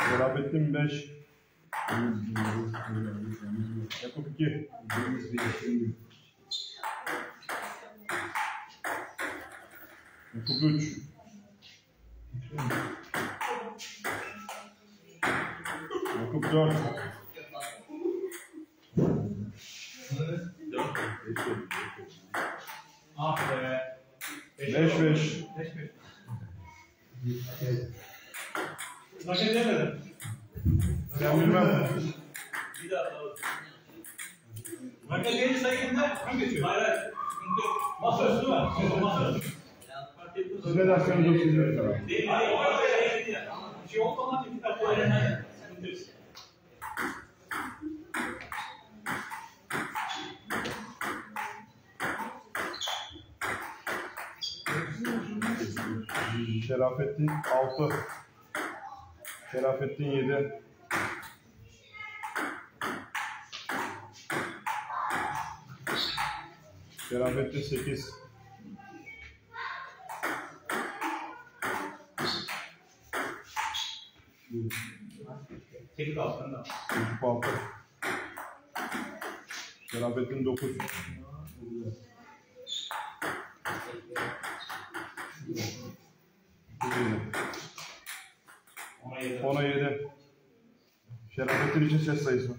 Şerafettin 5. Yakup 2. Yakup 3. Yakup 4. Ah be. 5-5. Bak edemedim. Ben bilmem. Bir daha alalım. Bak edemedim sayında kim geçiyor? Hayır. Masa üstü var. Masa üstü. Siz ne derseniz o sizin tarafı. Değil. Bir şey olmadan iki dakika öğrenmeye. Şerafettin 6. Şerafettin 7. Şerafettin 8. Tek altında. Yakup 6. Şerafettin 9. Ona 7. Şerafettin için ses sayısı.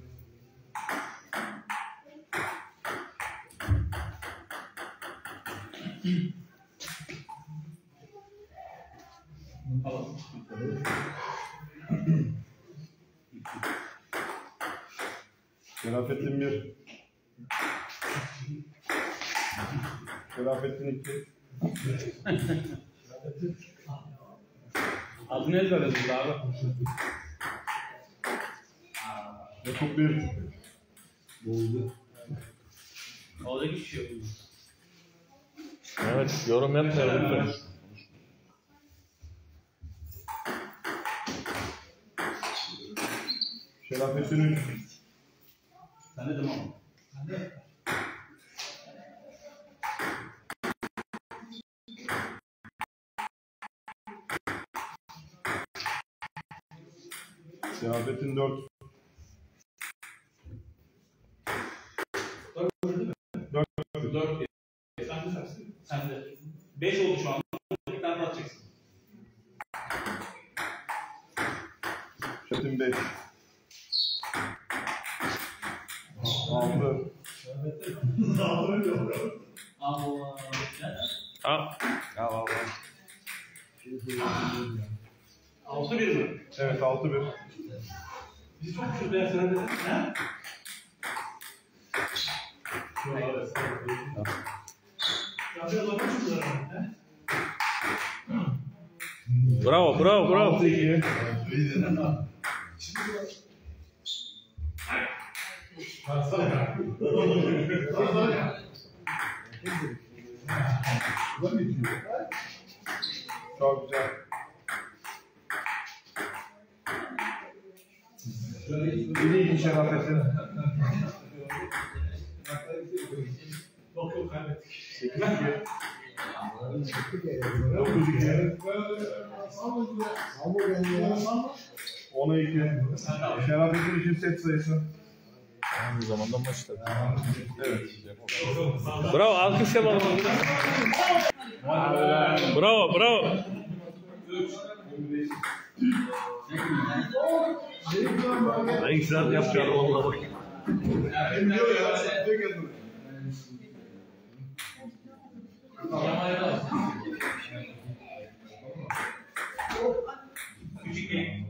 Şerafettin 1. Şerafettin 2. Adını ezberlediniz abi. Yakup 1. Oradaki kişi yok. Evet, yorum yapmayalım. Şerafettin 3. Sen de tamam. Şerafettin 4. 4. Sen de. 5 oldu şu an. Bir tane atacaksın. Şerafettin 5. 6. Allah. Al. Al. 6-1 mi? Evet 6-1. Biz çok küçük veya sen de. He? Bravo. 6-2. Çok güzel. İyi Şerafettin. Yok kaybettik. 8-2. 9-2. 10-2. Şerafettin için set sayısı. Aynı zamanda maçta. Evet. Bravo, alkış yapalım. Bravo. Ne güzel yapıyor vallahi bak. Küçük game.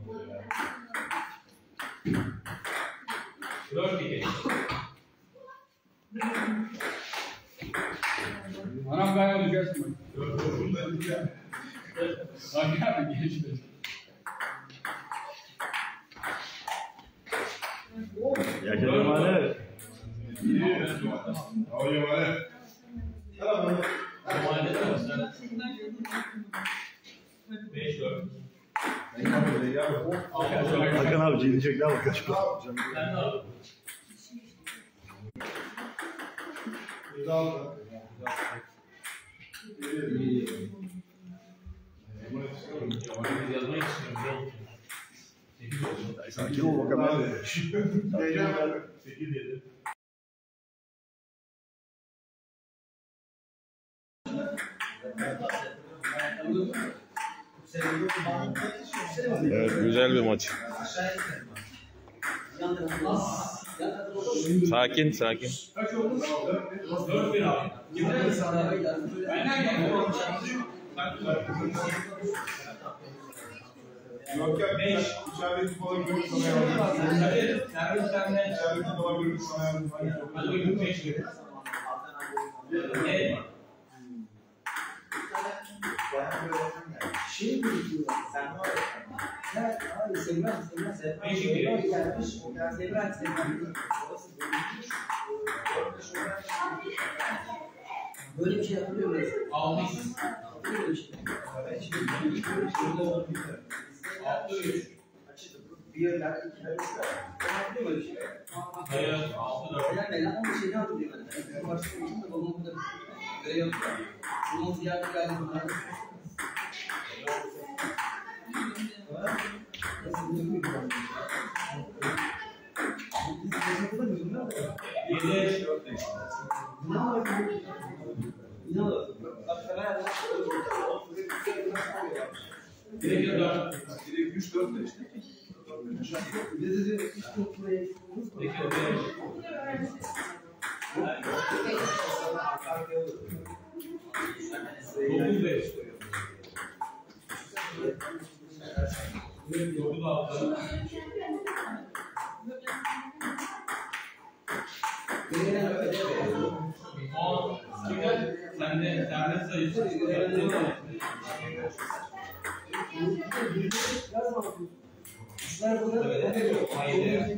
4-2. Anam ben olacaksın. Sanki abi geçmedi. Ya Cemal. Normalde de var. 5-4. Hakan abi diyecekler bak kaç Sen de abi. Yazmayı istiyorum. Sakin ol bakalım. Heyecan var. 8-7. Evet, güzel bir maç. Sakin, sakin. Kaç oldu? 4-1 abi. Benden geldi. Yok ya 5. İçerideki falan görüp sana yardım. Hadi, servis senden. İçerideki falan görüp sana yardım. Hadi bakayım 5 gibi. Evet. Şey birikiyor. Sen var ya. Ya abi sevmem. Beşik biri. Gelmiş. Sevmem. Böyle bir şey yapılıyor mu? 6-2. Yapılıyor bir şey. 6-3. Bir yerler, ikiler, üçler. Yapılıyor böyle bir şey. Hayır, 6-4. Neden ben ama şeyini hatırlıyorum. Ben başka bir için de babamın da görev yapıyor. Bunun ziyarete geldi bunlar. Sen de servis sayısı. Hayır.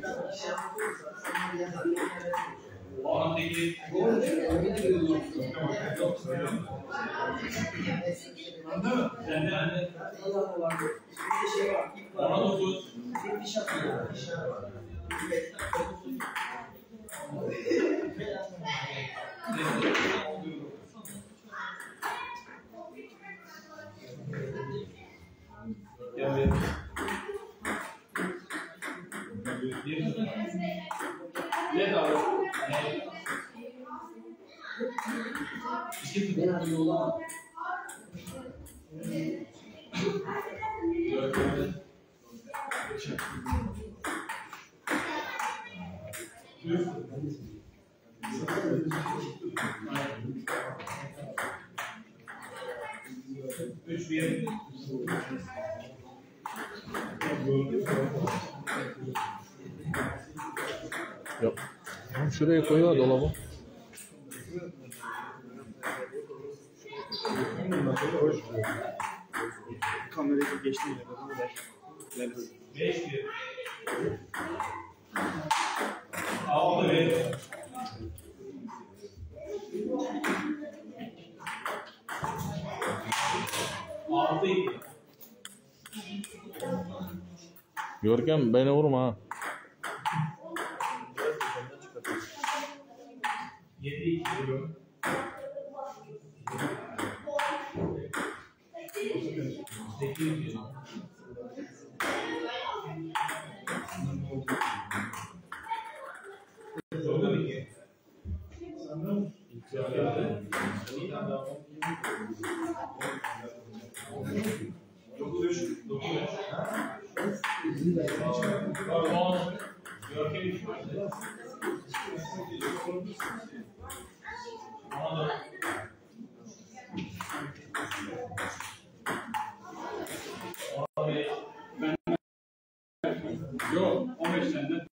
18. Sen de anne. 19. Ne abi? Ben hadi yola. Üç bir. Yok. Şuraya koyuyor dolabı. Kamerayı geçti yine. Beş bir. Altı bir. Altı iki. Görkem beni vurma ha. 7 2 diyorum. 8 2. Dokuz iki. Dokuz üç. On. Görkem üç. Yok, 15 senden.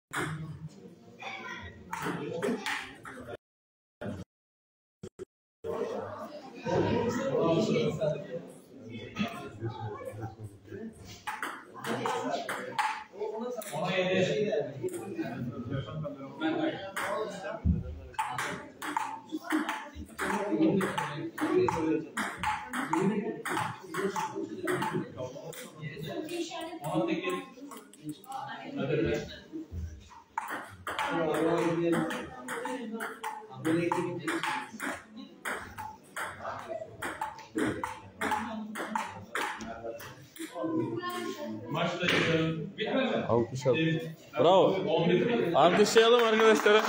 Ona yedi. Ben de. Ona sekiz. Hadi be. Maçta Bitmedi mi? Alkışlayalım. Bravo. Alkışlayalım arkadaşlara.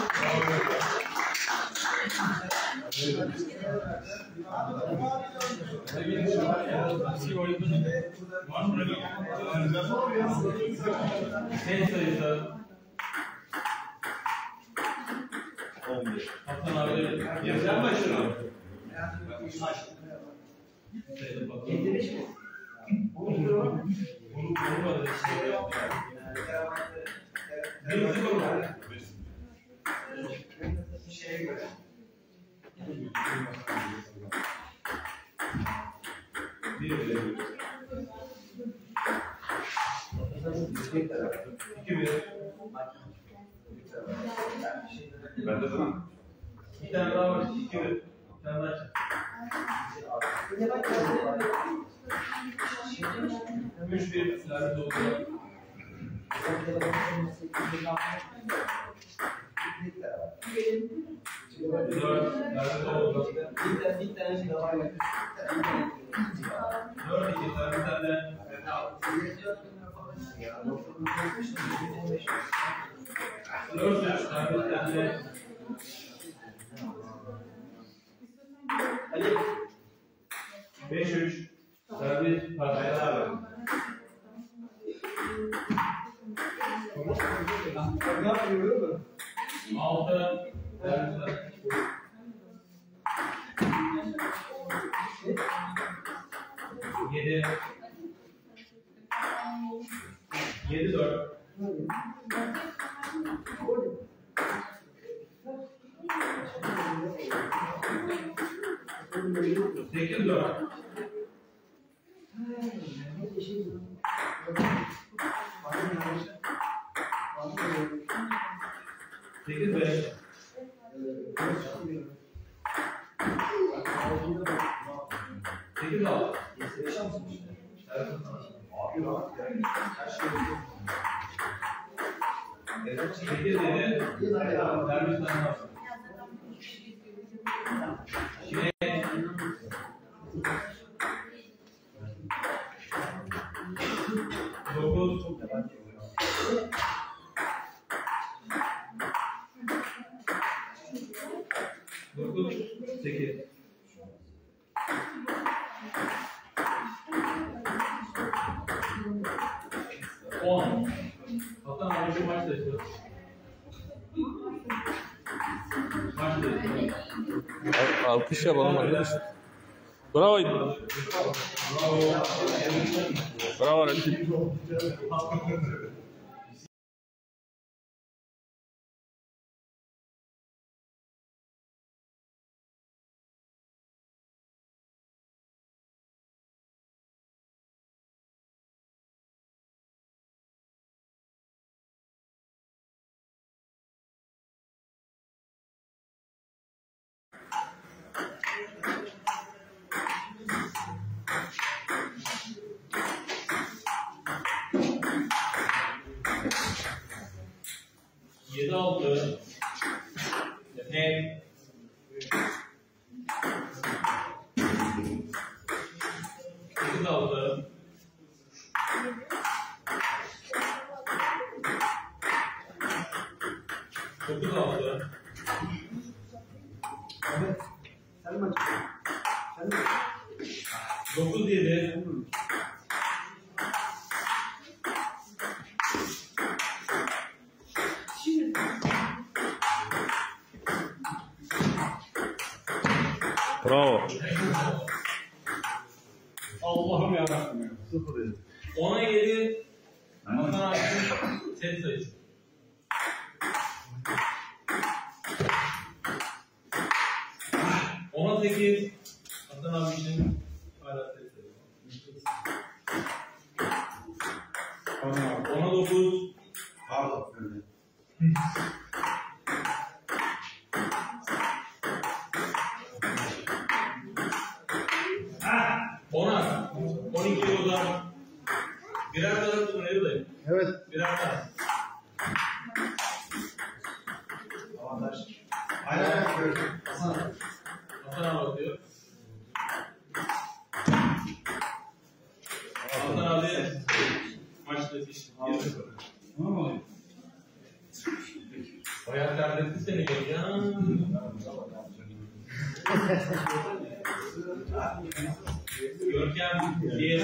Sen sayısı. Hasan abi. Sen başına. 55 mi? Şeye göre. Ben de sana. Bir tane daha var. 2-1. Bir tane daha çık. 3-1. Servis oldu. 4. Servis oldu. Bir tane daha var. 4-2. Servisten de. 4-3. Servisten de. Ali. 5-3. Servis. Partayla abi. Ne yapıyor? 6. Servisten. 7. 7-4. 8-4. 8-5. 8-6. 8-7. Servisten var. Şimdi 9. 8. 10. Hasan abi şu maç taşı. Maç taşı. Alkış yapalım arkadaşlar. Bravo. Bravo rakip. Yedi altı. Net. Sekiz altı. Dokuz altı. Sen maç. Sen de. 9-7. 'Bravo. Allah'ım yarabbim ya. 10'a 7. Hasan abinin set sayısı. 10'a 8. Hasan abinin hala set sayısı. 10'a 9. Pardon. 10'a. 12 o zaman. Birer daha tutun Erdoğan. Evet. Birer daha. Avantaj. Aynen. Hasan. Hasan abi atıyor. Hasan abi maçta işte. Tamam mı? Bayağı terletti seni Görkem. Görkem diye.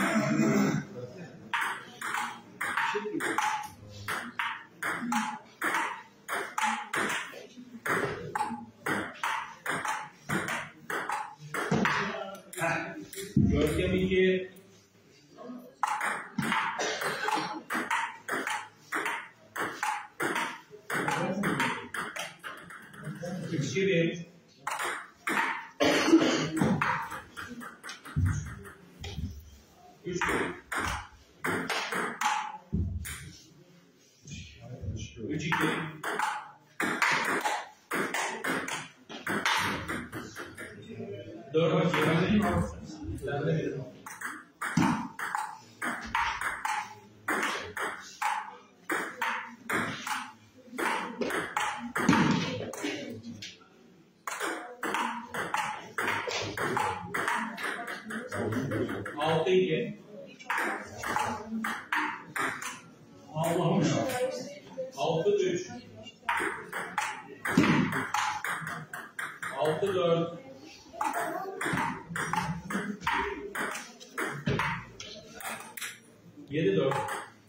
Görkem 2. İki bir. Üç bir. Üç iki. Dört iki. Altı iki. Allah'ım ya. Altı üç. Altı dört. Yedi dört.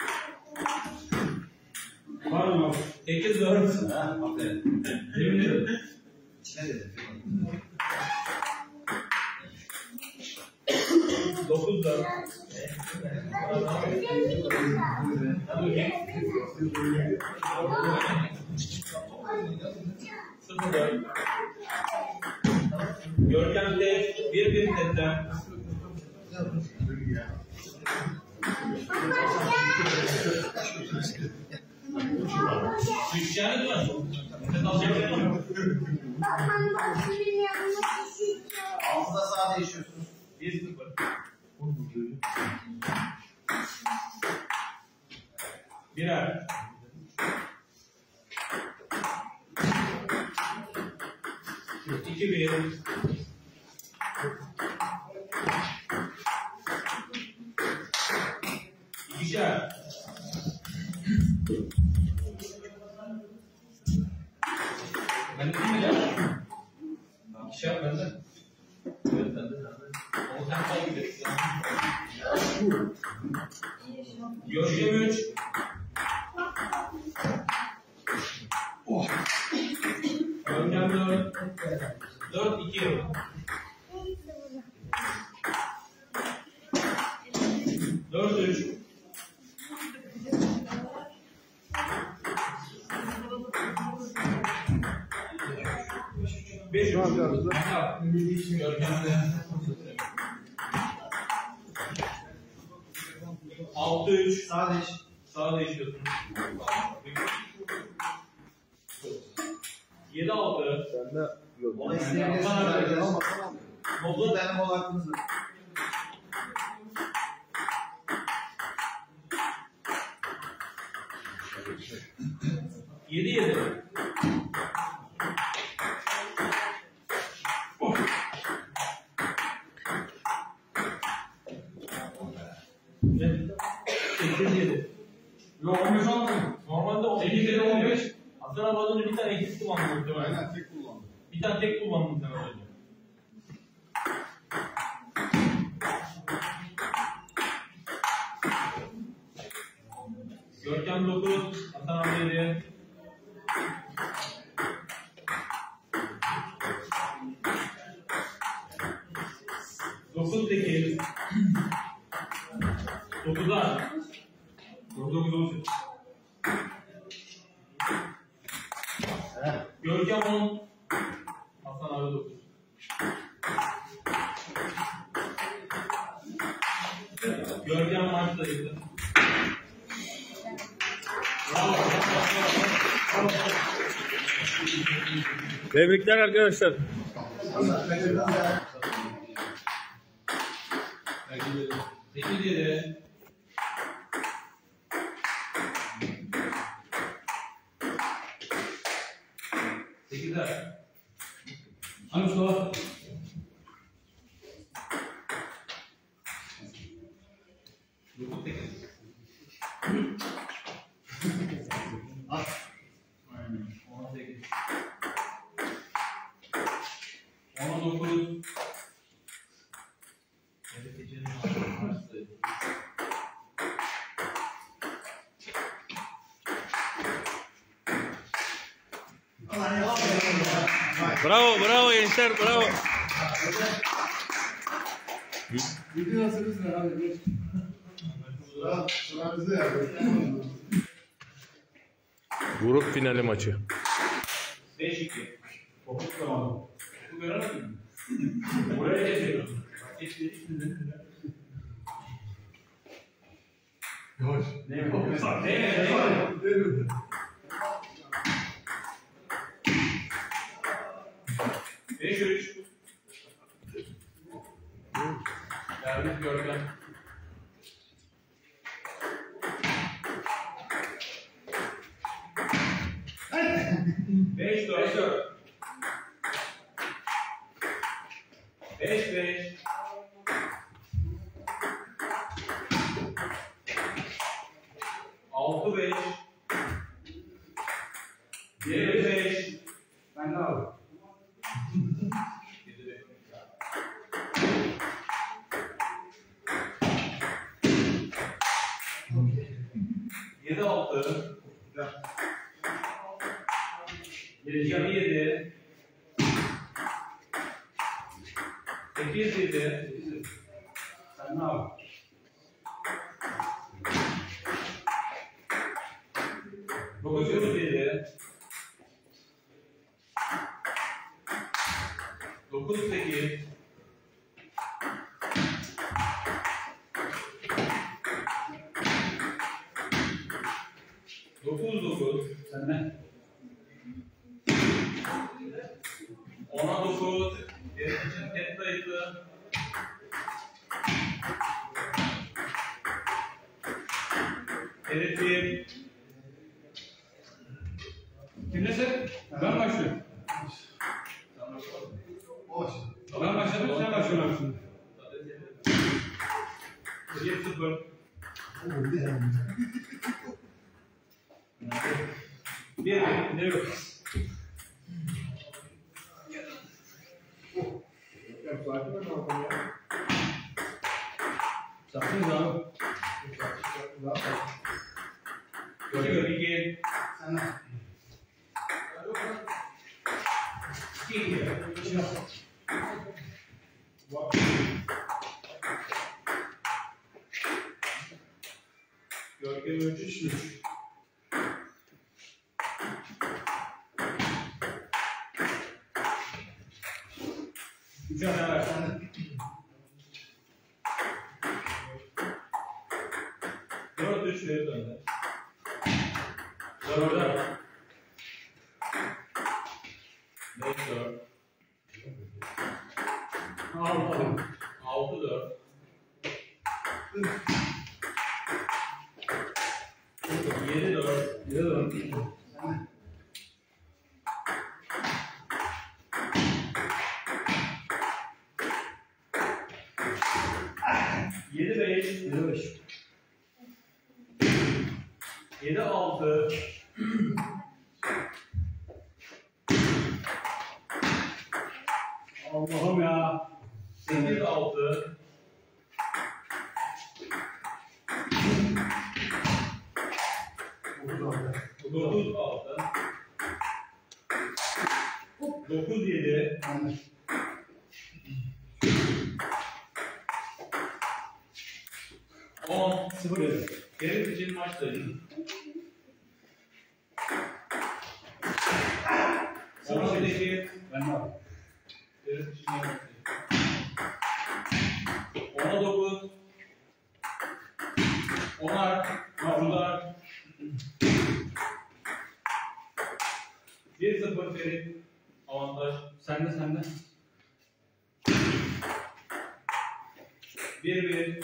Var mı? 8-4. Yemin ederim. Ne dedi? 9-4. Görkem de bir setten. Düşeceğiniz mi? Nefes alacak mı? Ağızda sağ değişiyorsunuz. 1-0. Birer. İki bir. İkişer. Ben de değil mi ya? İkişer bende. Evet bende. O sen kaybedersin. Görkem 3. Görkem 4. 4-2. 4-3. Beş. Görkem'de. 6-3. Sağ değiş. Sağa değişiyorsun. 7-6. Sende yok. Ona isteyebilirsiniz arkadaşlar. Molla Bir tane bol hakkınız var. Yedi yedi. Ne? 8-7. Yok 15 almadım. Normalde 18-15. Hasan abi az önce bir tane eksik kullandın muhtemelen. Aynen tek kullandım. Bir tane tek kullandın sen az önce. Görkem 9, Hasan abi 7. Dokuz 8. 9'a. 9 18. Görkem 10. Hasan abi 9. Görkem maçtaydı. Bravo. Tebrikler arkadaşlar. 8-7. Sekizler. Hani Mustafa? Dokuz sekiz. 9. Bravo, bravo gençler, bravo. Bildiğin hazırız ne abi? Sıra bize ya. Grup finali maçı. 5-2. Topuk zamanı. Bu göremedim mi? Buraya geçelim. Yavaş. Ne yapalım? Değil. 5-3. Servis Görkem. Beş dört. 5-5. 6-5. 7-5. Ben ne abi? 7-6. 7-7. 8-7. Sen ne abi? 9-7. 9-8. 9-9. Sen ne? 10'a 9. Benim için tek sayısı. Herif 1. Kimdesin? Ben başlıyorum. Boş. Ben başladım, sen başlıyorsun şimdi. 1-0. Oldu yani. 1-1. Ne yok? Saksınız abi. Görüyor 2. Sen ne? 2. Görkem 3. Üç tane ver. Sen ne? 4-3 verir önde. Orada. 5-4. Al. 6-4. 7-4. Yürü. Sen ne? 7-5. Yürü beş. 7-6. Allah'ım ya. 8-6. 9-6. 9-7. Sen ne? 10. 0 yürü. Geri için maçtayız. 17-2. Ben ne abi? Geri için maçtayız. 10'a 9. 10'ar. 9'ar. 1-0 Ferit. Avantaj. Sende. 1-1.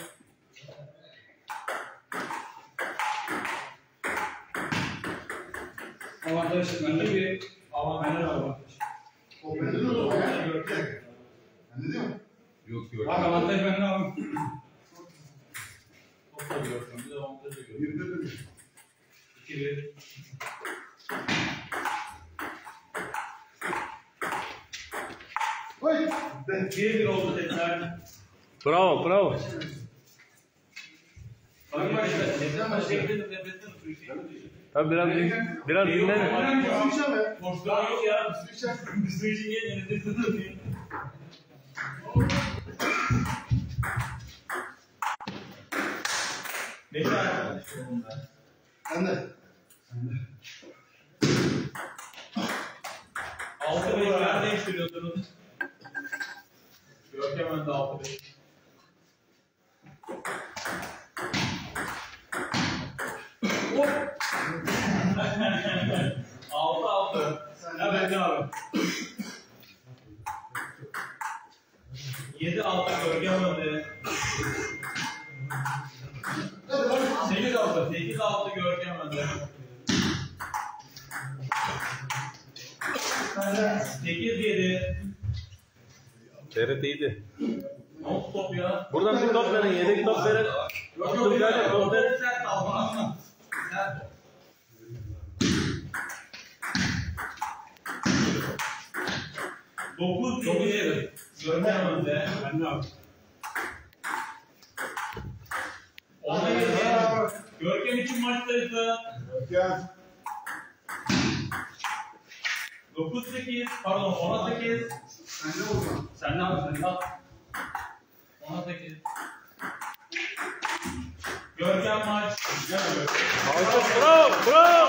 Avantaj bende. 2-1. Avantaj. Bende de avantaj. O bende de olur ya. Bir dakika. Bende değil mi? Bak avantaj bende abi. Top da görüyorsun. Bir de avantajı görüyorsun. Bir de bir. 2-1. Oy! 1-1 oldu dediler. Bravo, bravo. Bakın başta. Neden başlayabilirim? Nefetten uçuyor. Tabii biraz dinlen. Boşluğa yok ya. Su için gelin. Nefetten uçuyor. Ne kadar? Sen de. 6-5 yer değiştiriyorsunuz. Görkem önde 6-5. Hop! 6-6. Evet abi. 7-6 Görkem önde. 8-6. 8-6 Görkem önde. 8-7. Berat iyiydi. Ne oldu top ya? Buradan bir top verin, yedek top verin. Attım zaten top verin. Sert al bana. Sert ol. Dokuz yedi. Görkem önde. Ben de abi. Ona yedi. Görkem için maçtaydı. Gel. 9-8. Pardon 10-8. Sen de o zaman. Sen ne yapıyorsun? Sen de al. 10-8. Görkem maç. Alkış, bravo, bravo.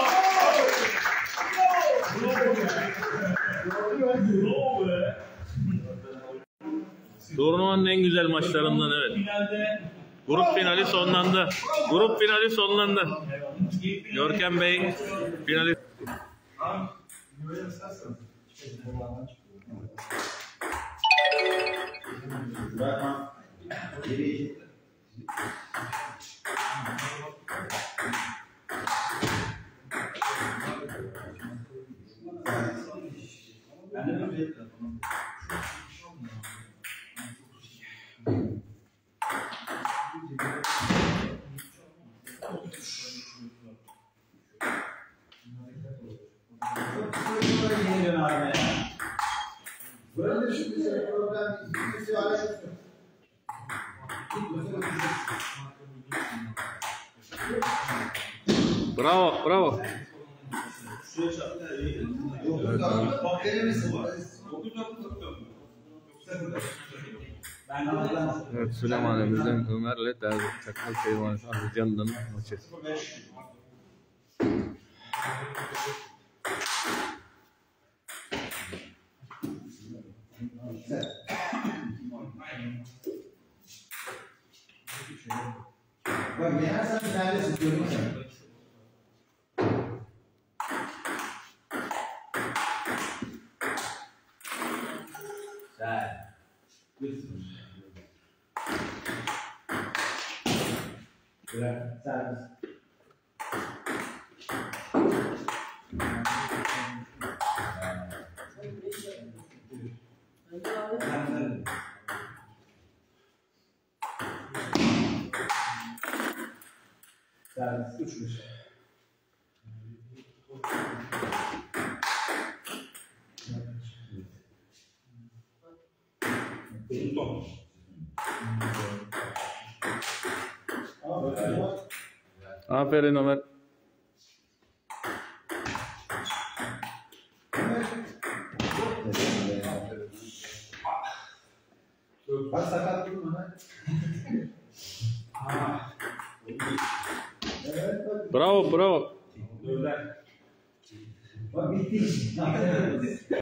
Bravo be. Turnuvanın en güzel maçlarından evet. Finalde Grup finali sonlandı. Grup finali sonlandı. Görkem Bey finali. Böyle şimdi problem bir hala çözsün. Bravo, bravo. Evet, Süleyman Emre'den Ömer'le Derdi Çakal Seyvan Ahlıcan'dan maçı. Bak yenersen bir tane sıkıyorum sen. Servis. Servis 3-1. Aferin Ömer. Bak sakat durma lan. Evet bak. Bravo, bravo. Bak bitti.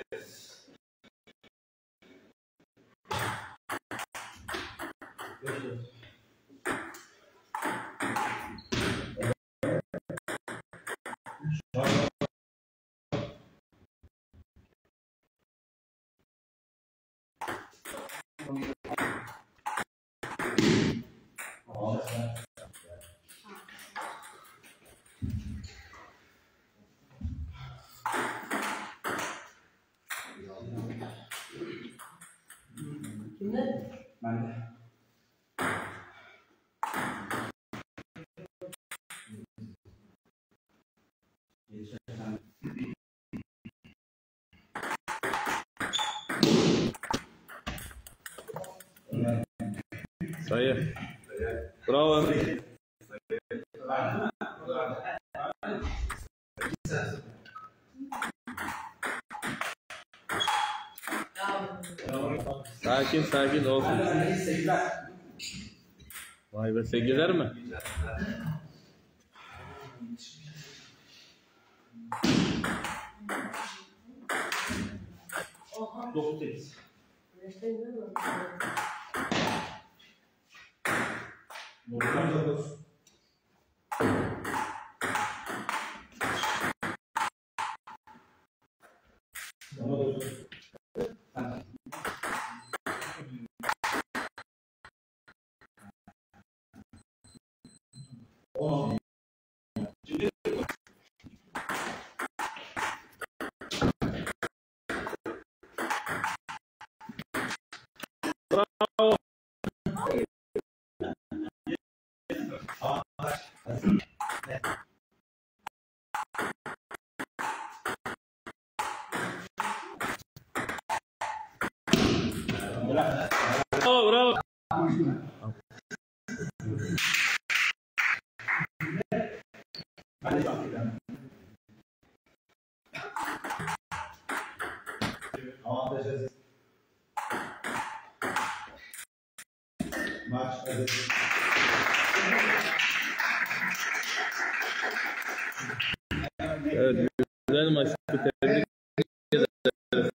Kimde? Ben de. Sayı. Bravo. Sakin sakin olsun. Vay be, 8'er mi? Dokuz sekiz. Bravo. Bravo, bravo. Maç hazır. Evet, güzel maçtı. Tebrik ederiz.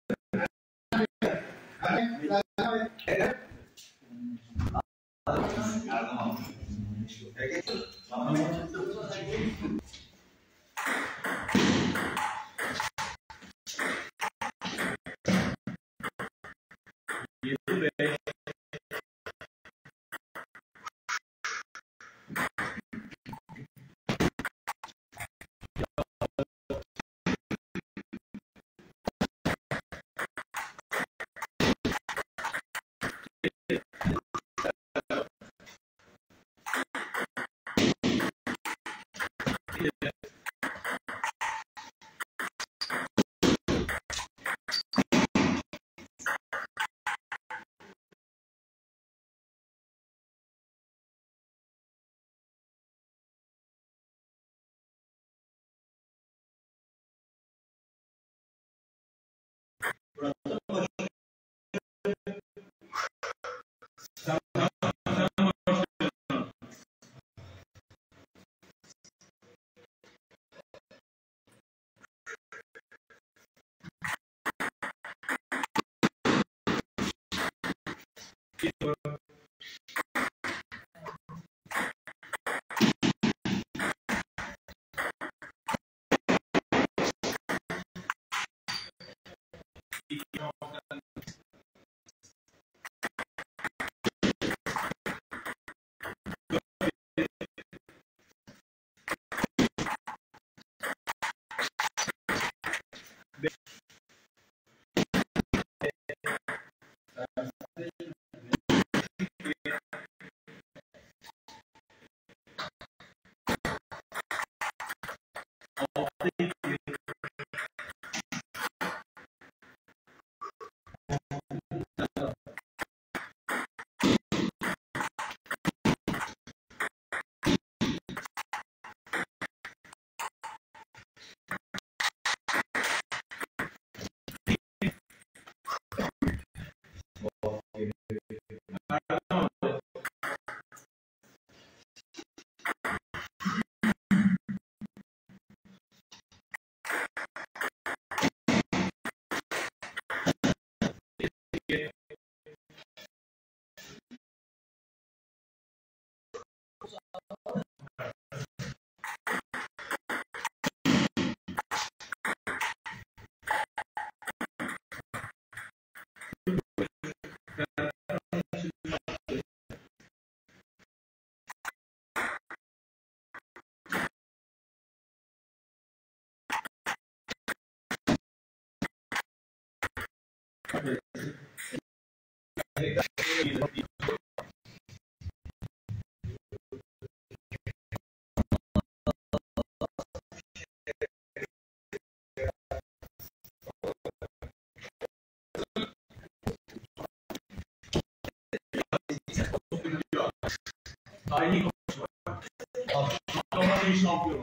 Tarihi Romanya şampiyon.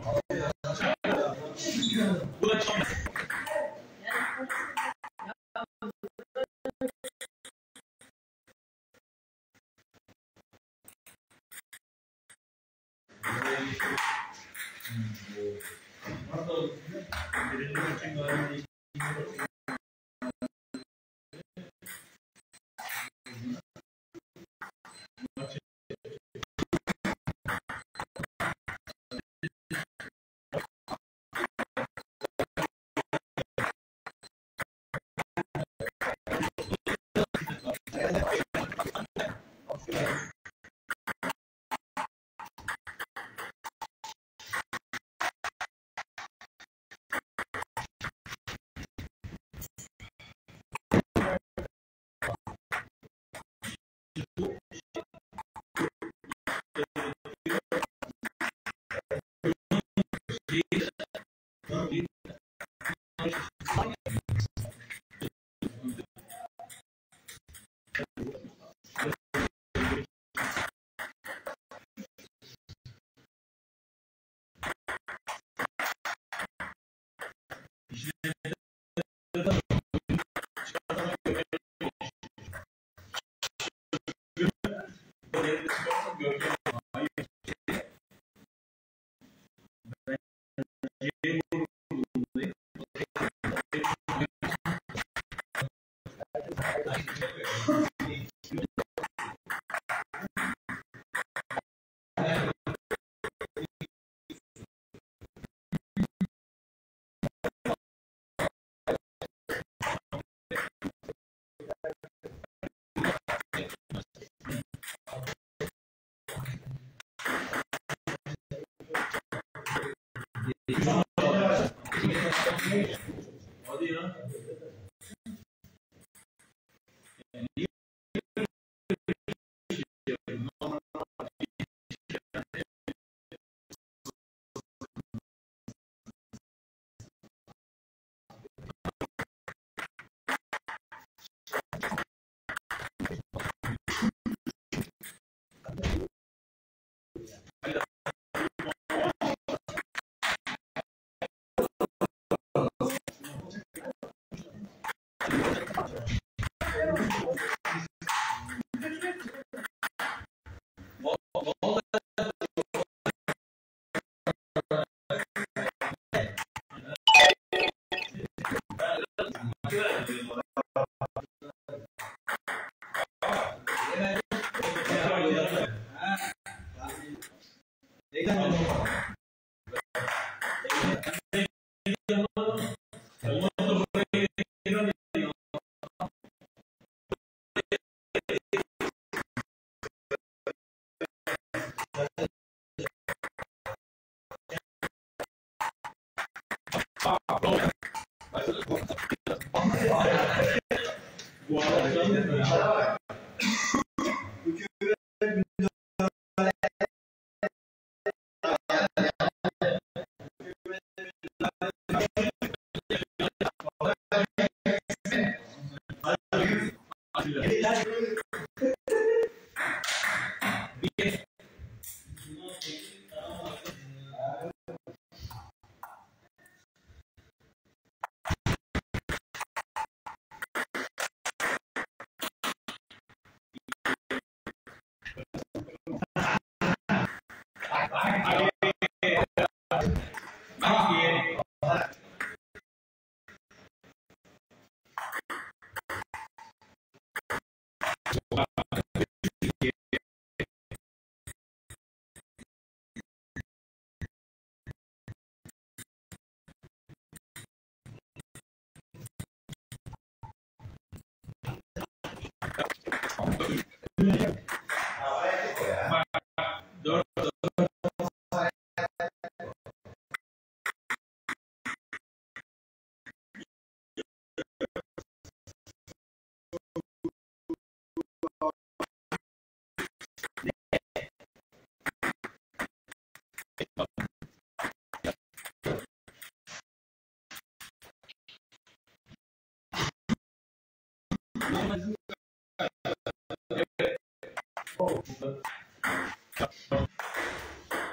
Bu da şampiyon. Hadi ya.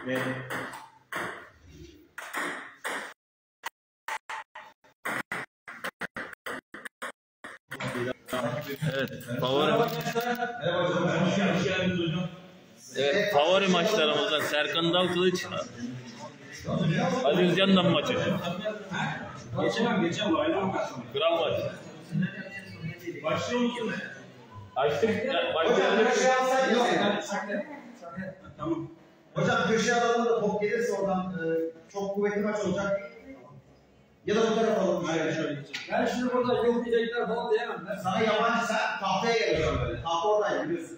Evet, favori. Hoş geldiniz hocam. Evet, favori maçlarımızdan Serkan Dalkılıç, Aziz Candan maçı. Geçemem. Kral maçı. Başlıyor musunuz? Açtık, başlayalım. Tamam. Hocam köşeye alalım da top gelirse oradan çok kuvvetli maç olacak. Ya da bu tarafa alalım. Hayır şöyle geçelim. Ben şimdi burada yok diyecekler falan diyemem. Ben Sana yabancı sen tahtaya geliyorsun böyle. Tahta oradaydı biliyorsun.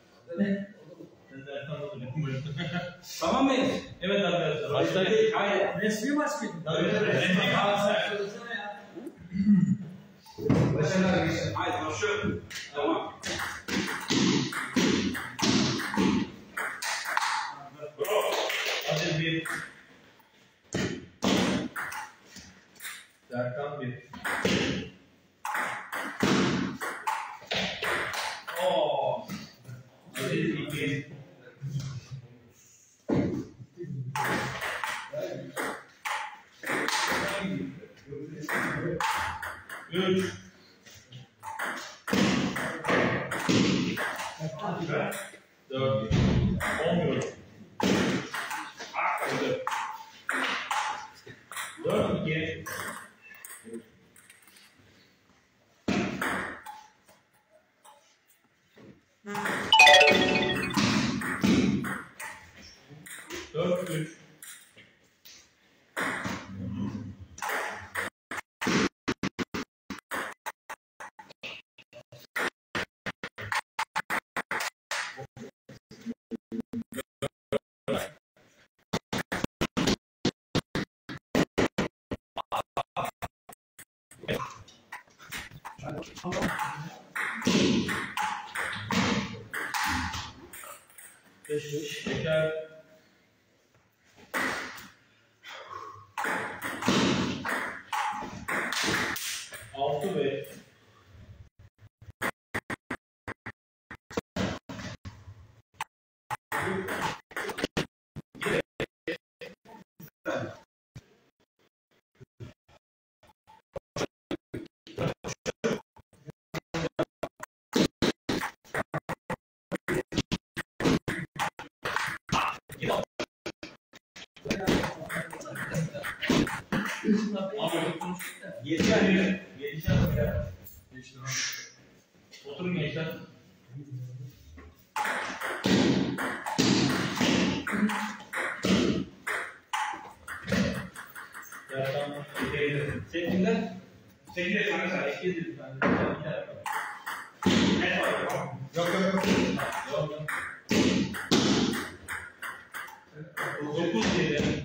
Tamam mıyız? Evet arkadaşlar. Başlayın. Hayır. resmi maç mıydı? Resmi maç. Söylesene ya. Başarılar gençler. Haydi başlıyorum. Tamam. Bravo. Hadi bir. Serkan bir. Oo. Hadi iki. Üç. Dört. 11. Dört. 4-2. Dört, üç. Beş. Teker. Altı beş. Yedi. Oturun gençler. Sekizinler. 8'e sana say. 2'ye Yok yok yok. Yok. 9 7.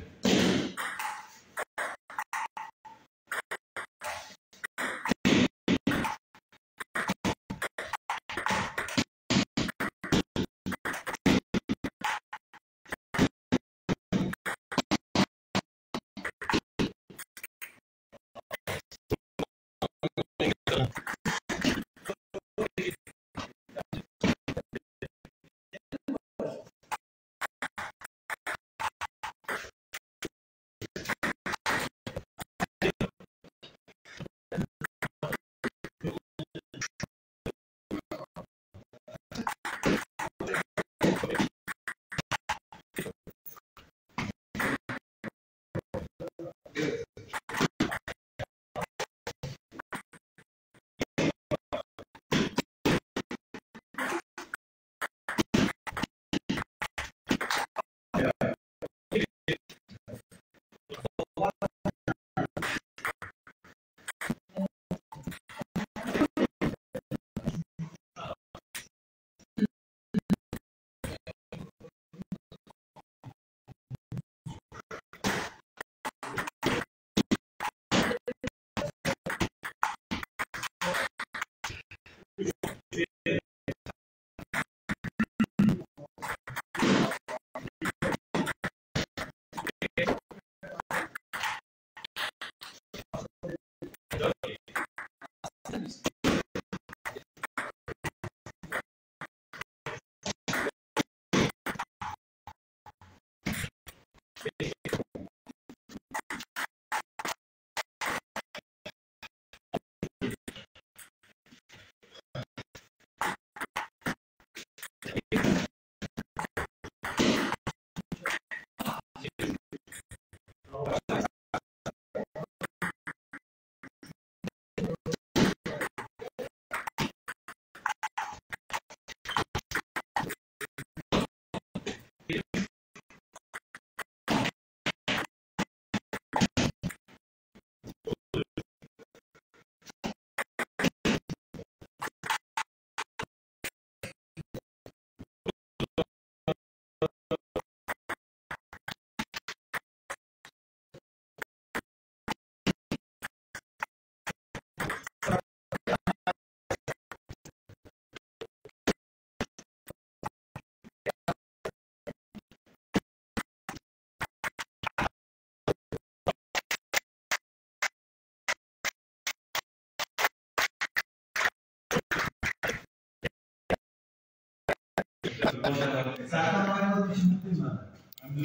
Serkan ayrıldığı için mutluyum ben.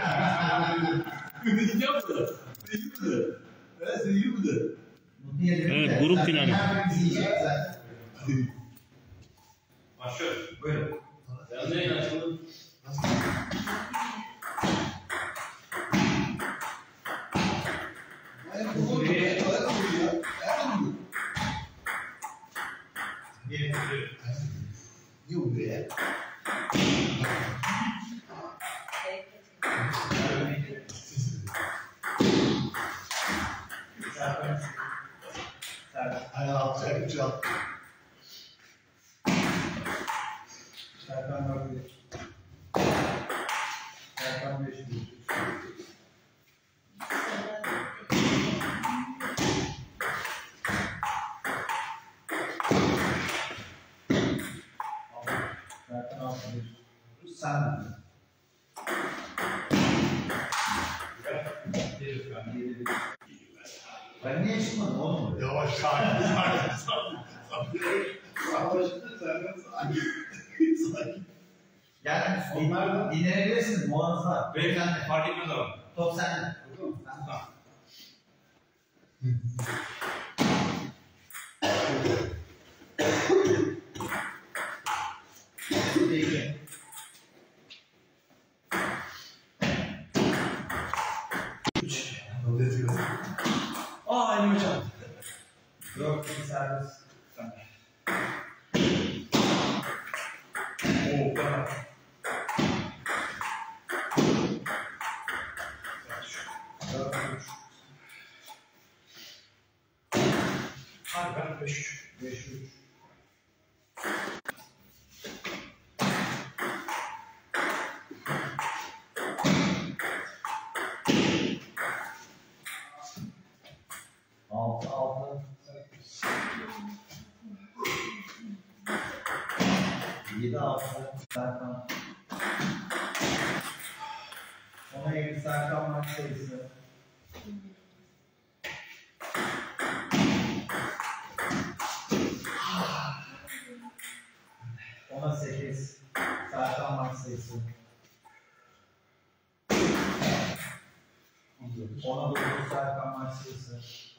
Evet, grup finali. Herkes yiyecek zaten. Başlıyoruz. Buyurun. Canlı yayın açalım. Serkan var bir. Serkan 5 bir. Serkan 6 bir. Sen. Ben niye çıkmadım oğlum? Yavaş sakin. Yani dinlenebilirsin muazzam. Beyefendi fark etmez ama. Top sende. Tamam. Peki. Aa elime çarptı. Yok bir servis. Oo tamam. Dört, üç. Hadi ben 5-3. 5-3. Altı, altı. 7-6. Serkan. Ona 7 Serkan maç sayısı. Ona 8 Serkan maç sayısı. Ona 9 Serkan maç sayısı.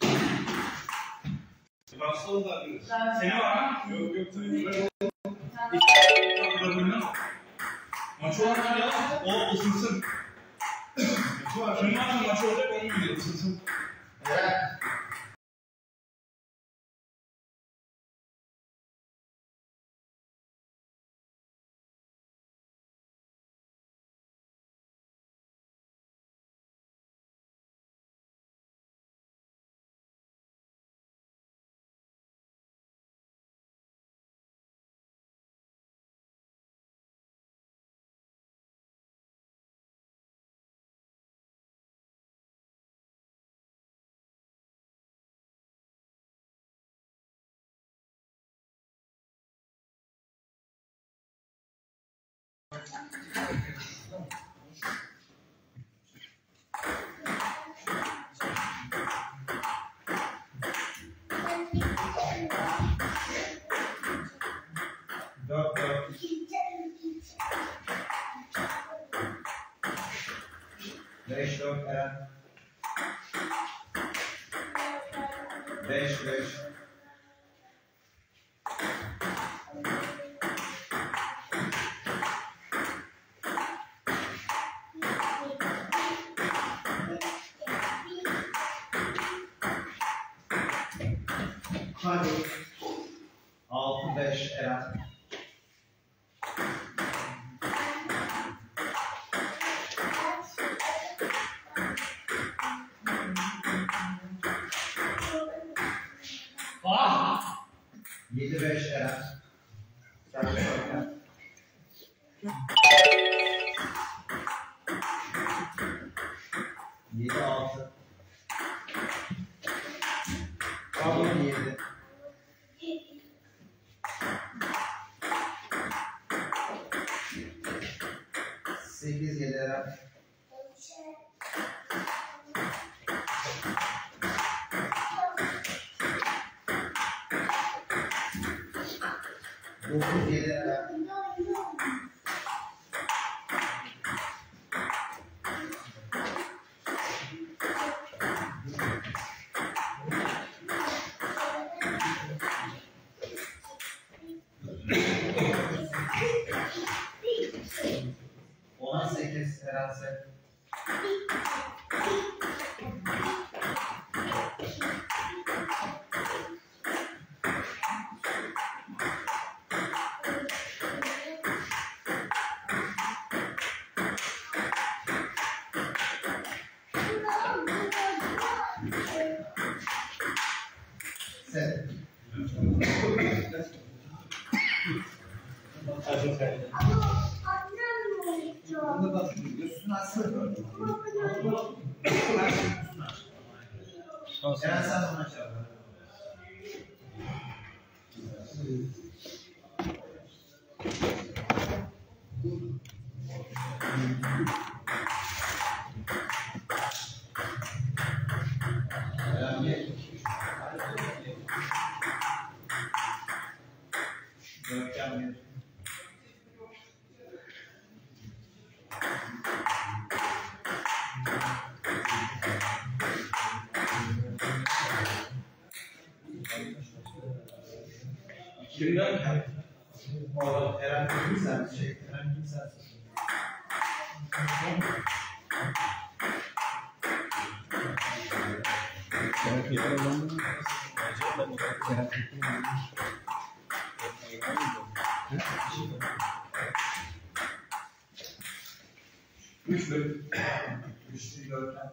Baksana da seni var mı? Yok yok. Maç olanlar ya. O ısınsın. Şunun nasıl maç olacak onu biliyor. Isınsın. Eren. Dört, dört. Beş, 5-5. Hadi. 6-5 Eren. Ah! 7-5 Eren. Sen de Görkem. Yedi 6. 7-7. 8-7 Eren. 9-7 Eren. 10-8 Eren sen. 7. Bunu da üstüne açsın. Eren sen de ona çağır. Eren gel. Görkem gel. Kimden? Oğlum Eren kim sen? Eren kim sen? Üçlü. Üçlü Görkem.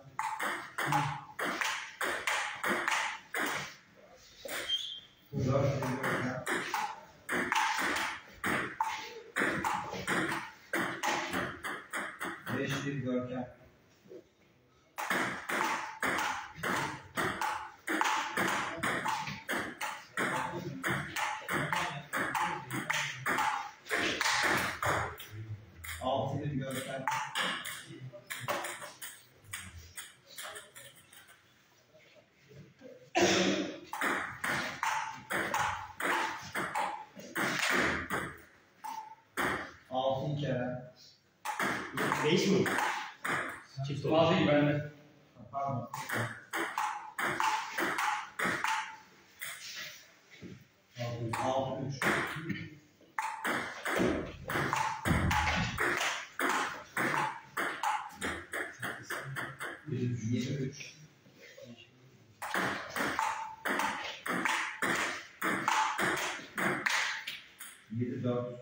Dört Görkem. Beşli Görkem. Altılı Görkem. Altın Kerem. 5 mi? Çift oldu. Bazı ben de. Pardon. Altı üç. Yedi üç. Yedi dört.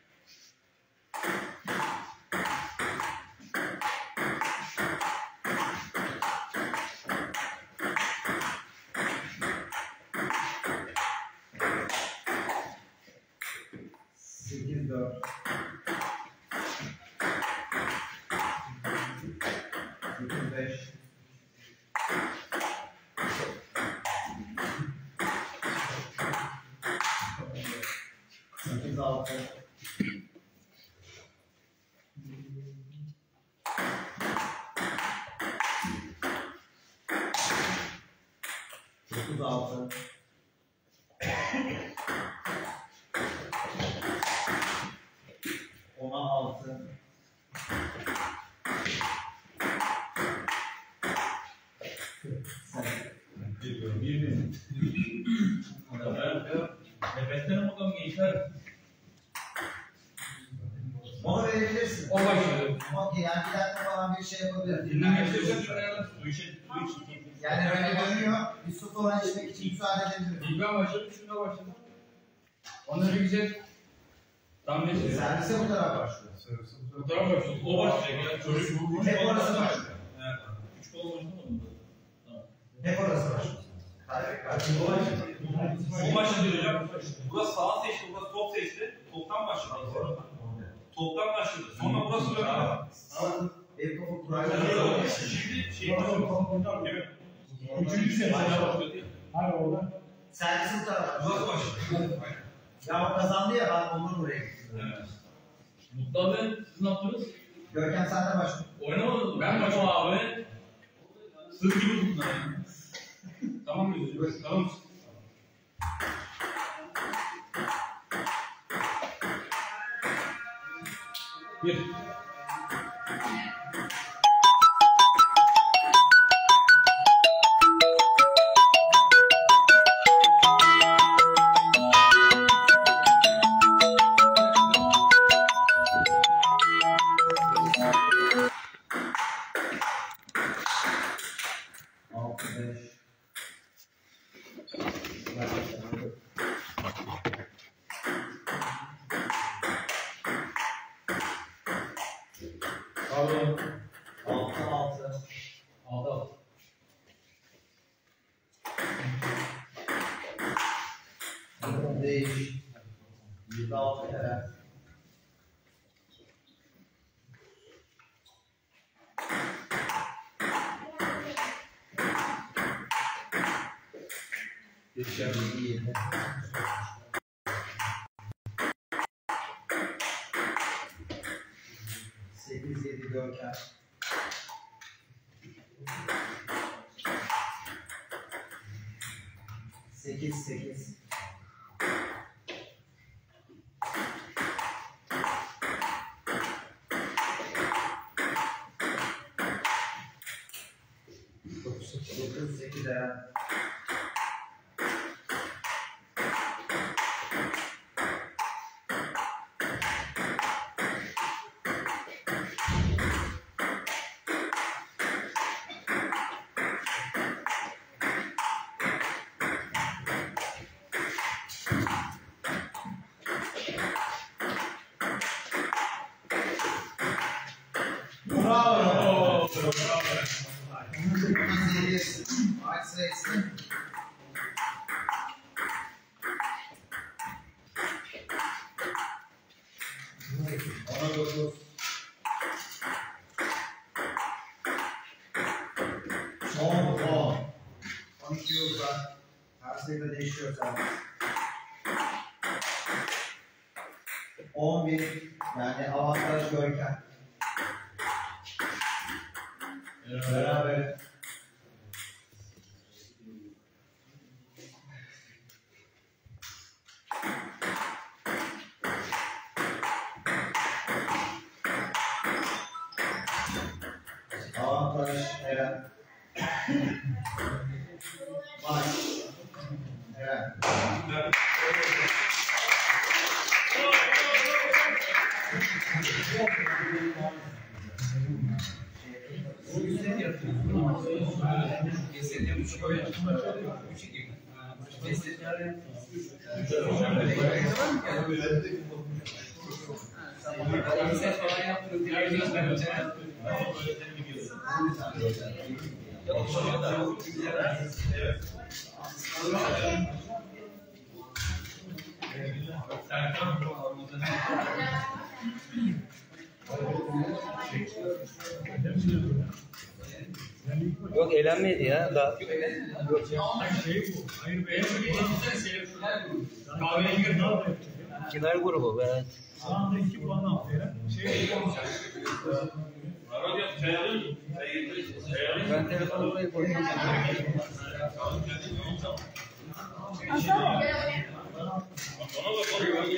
Sekiz dört. Sekiz beş. 8-6. 9-6. 10-6. 20. Nefeslenin bakalım gençler. Onu verebilirsin. O başladı. Okey yani bir dakika falan bir şey yapabilir. Dinlemek istiyorsan şuraya su için. Yani öyle dönüyor. Bir su falan içmek için müsaade edebilir. İlkan başladı, şuna başladı. Ondan önce güzel. Tam ne söylüyor? Servise bu tarafa başlıyor. Bu tarafa başladı. O başlayacak ya. Çocuk. Hep orası başlıyor. Evet. Küçük oğlan başlamadı mı? Tamam. Hep orası başlıyor. O başladı hocam. Burası sağa seçti, burası top seçti. Toptan başladı. Toptan başladı. Sonra burası döndü. Ev topu kurayla. Şimdi şey başladı. Evet. Üçüncü sene başladı. Hala orada. Servise bu tarafa Burası başlıyor. başladı. Ya o kazandı ya ben ondan buraya gittim. Evet. Mutlu abi siz ne yaptınız? Görkem sen de başla. Oynamadınız mı? Ben başladım abi. Sır gibi tuttular. Tamam mıyız? Tamam mısın? Bir. Altı, beş. Pardon. Altı, altı. Aldı. Değiş. 26 kere. Geçen 7. 8, 7 Görkem. 8, 8. Dokuz, 8 Eren. Bravo. Dokuz, 7. Maç sayısı. Ona 9. On, 10. 12 yıl var. Her sayıda değişiyor zaten. 11. Yani avantaj Görkem. Beraber. Avantaj Eren. Maç. Eren. Yok eğlenmeydi ya. Daha Şey bu. Hayır be. Kahveye gir ne yapacak? final grubu be. Şu anda 2 puan aldı ya. Hocam çay alır mısın? Çay getirir. Çay alır mısın? Ben telefonu buraya koydum. Ona bakalım.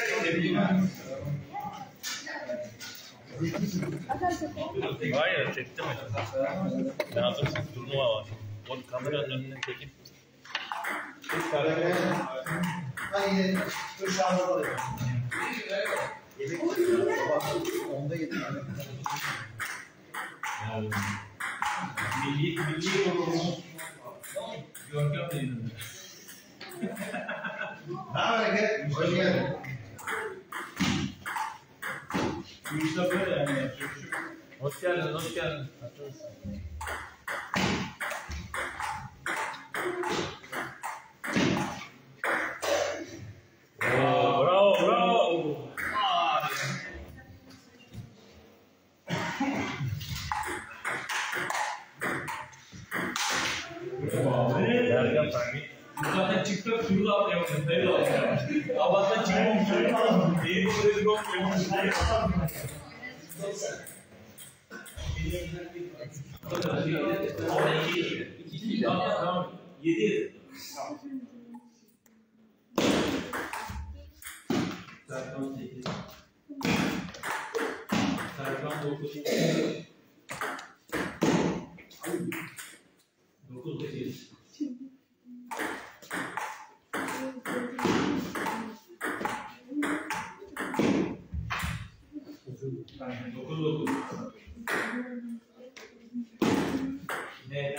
Hayır çektim. Lazım turnuva var. O kameranın önüne çekip Hadi gidelim. Dur şahsı alayım. Yemek onda yedim. Milli yorumumuz Görkem Bey'in. Ne haber Ege? Hoş geldin. Bu işler böyle yani. Hoş geldin, hoş geldin. Bravo, bravo. Zaten çıktı, şurada atlayamadım. Nereye atlayamadım? Allah'tan çıkmamış. İyi bir yok. Tamam. 7. Serkan 8. Serkan 9. 9 8. Dokuz dokuz. Ne?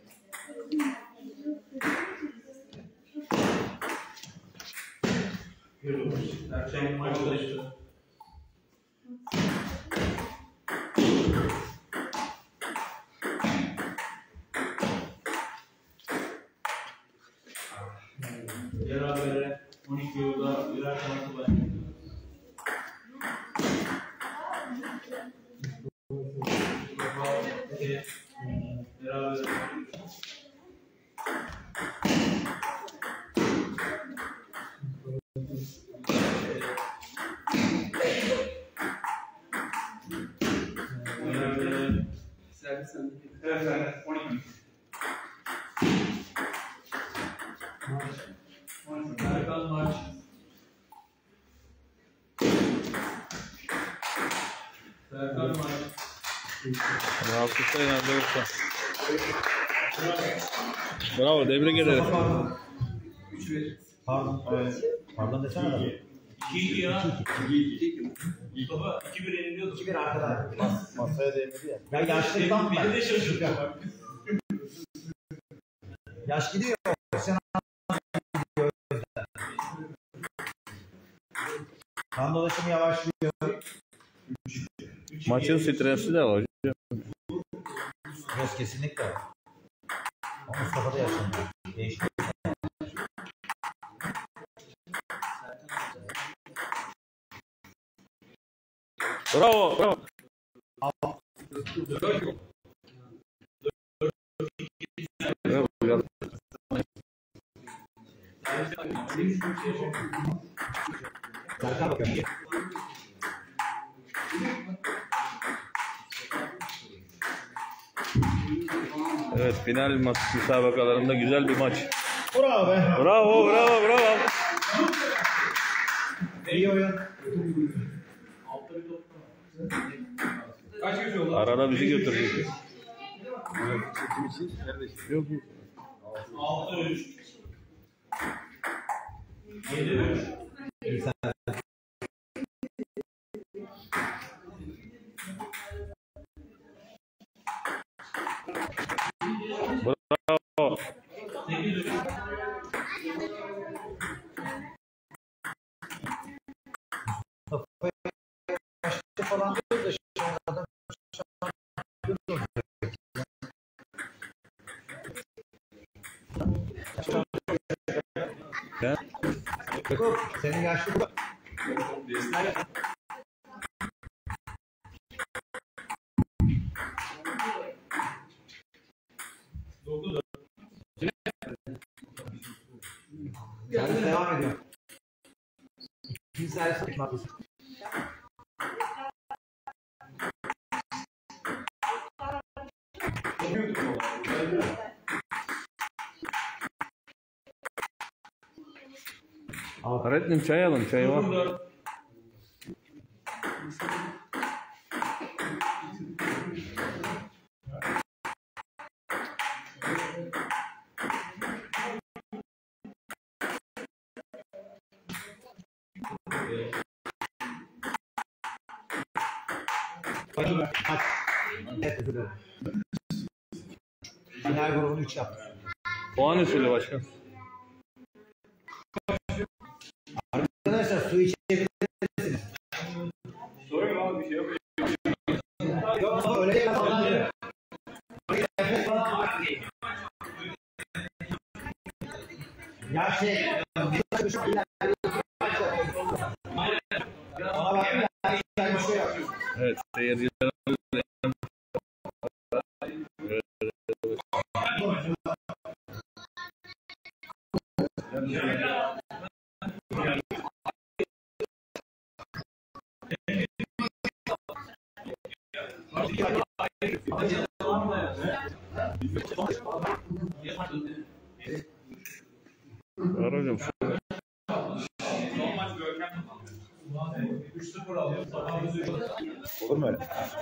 Görüyoruz. Akşam arkadaşlar. Beraber 12 yılda birer tanesi var. Beraber. Servis sende. Evet, evet. 12. Serkan maç. Serkan maç. Rahatlıkla ineride yoksa. Bravo, tebrik ederim. Pardon desene adam. 2-2 ya. Mustafa 2-1 yeniliyordu. 2-1 arkada. Masaya değmedi ya. Ya yaşlıktan Beni de şaşırttı. Yaş gidiyor. Sen kan dolaşımı yavaşlıyor. Maçın stresi de var. Biraz kesinlikle. Ama Mustafa da yaşlanıyor. Değişti. Bravo, bravo. Serkan bakıyorum. Evet, final maç müsabakalarında güzel bir maç. Bravo be. Bravo, bravo, bravo. İyi oyun. Kaç kişi oldu? Arada bizi götürecek. 6-3. 7-3. Bravo. 8-3. Falan da şu adam Ben senin yaşlı servis devam ediyor. İkinci servis kim atıyorsun? Fahrettin çay alın, çay var. Final grubunu 3 yaptık. Puan usulü başkan. Arkadaşlar su içebilirsiniz. Sorun abi bir şey yok. Yok öyle değil. Ya şey, bir şey yok. Evet, seyirciler. Var hocam. Son maç Görkem kazandı. 3-0 alıyor. Olur mu öyle?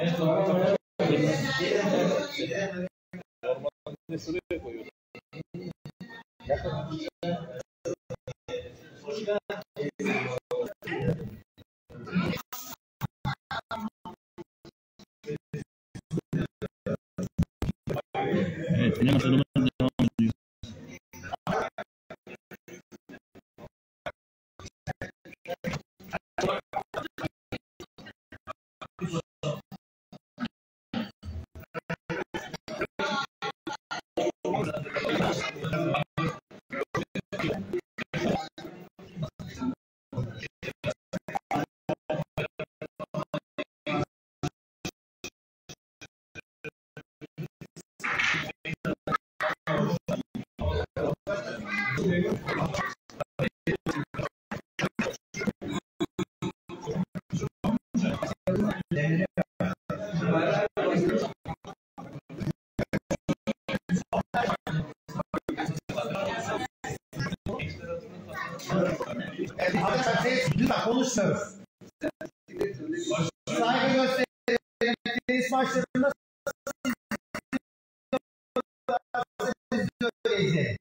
Evet, yine maçlarımız devam ediyor. Arkadaşlar lütfen konuşmuyoruz. Saygı gösterelim. Tenis maçlarında izleyelim.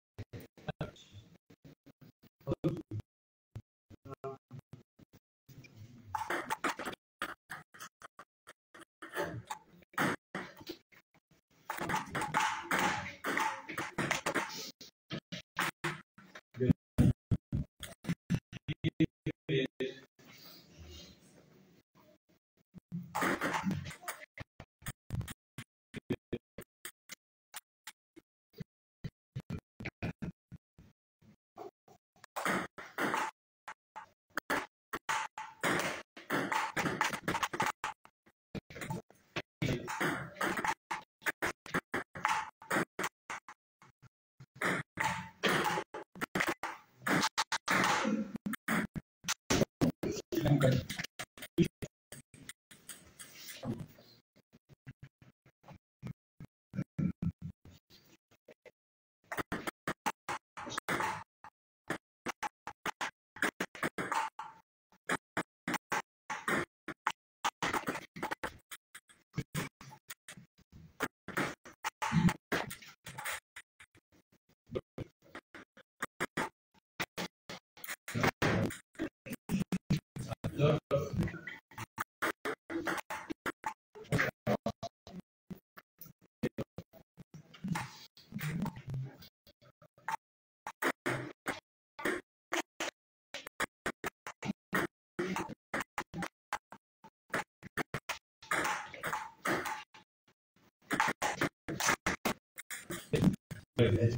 Evet.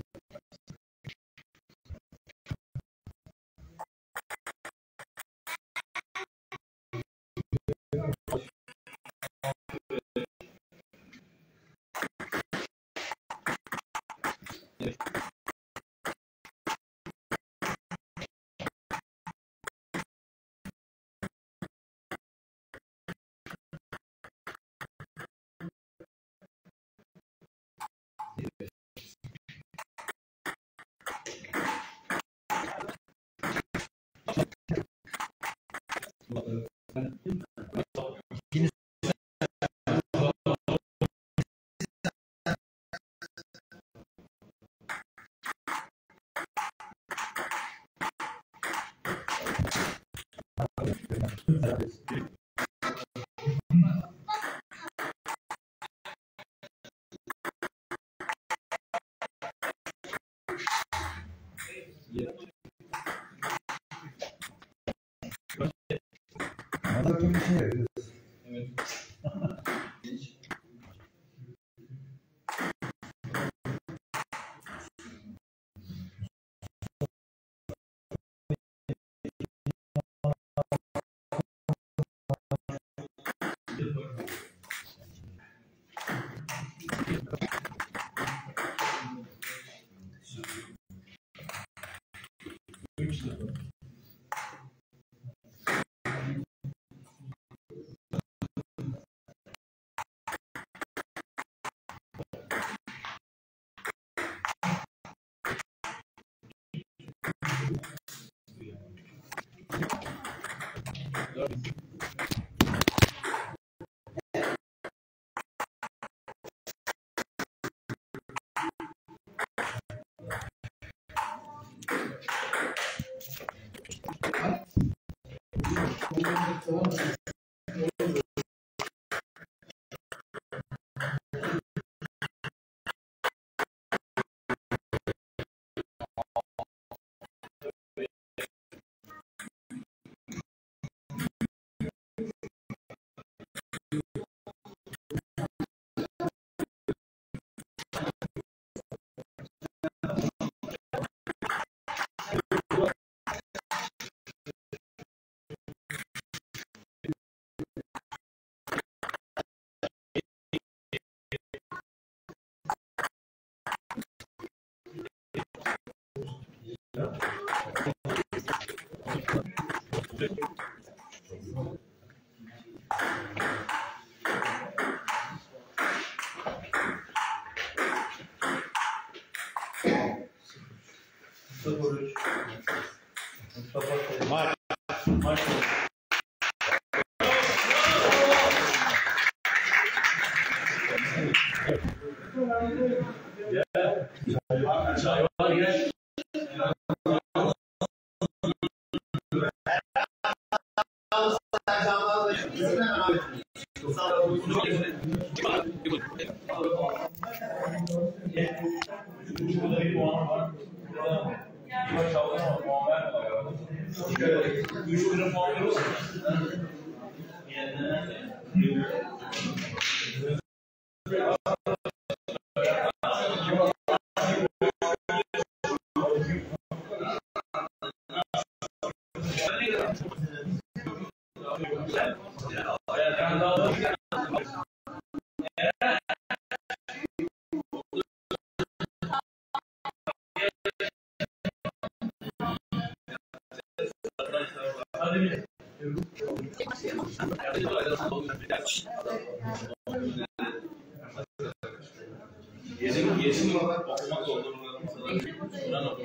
Yeşil olarak okumak zorunda sana.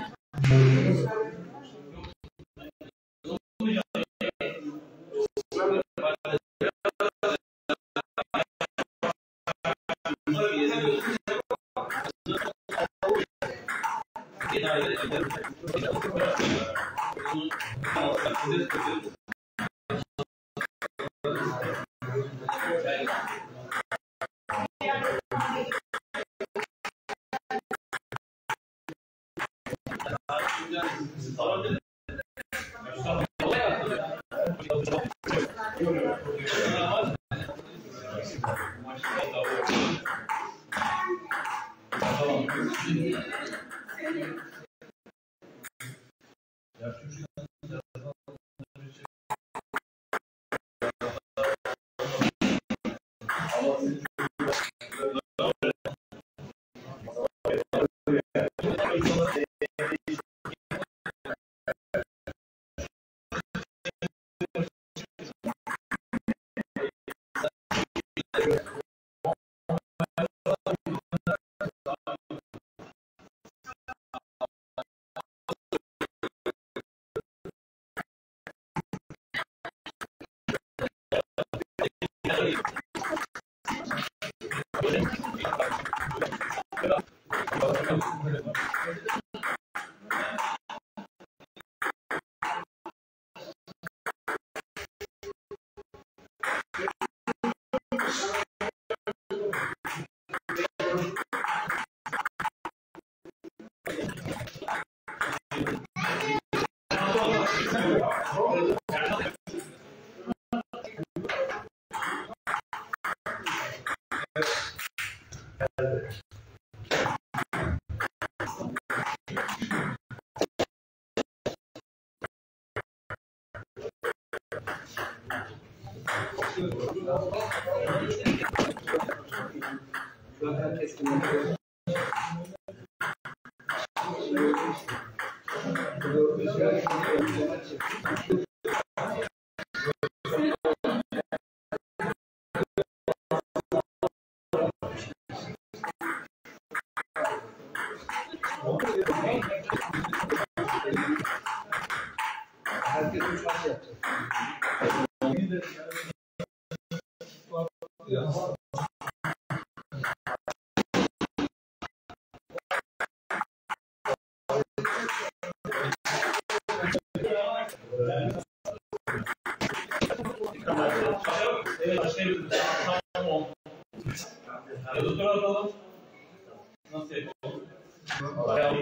Şu an herkes kullanıyor. Herkes 3 maç yapacak. Evet, başlayabiliriz. Tamam. Yazıları alalım. Nasıl yapalım? Bayağı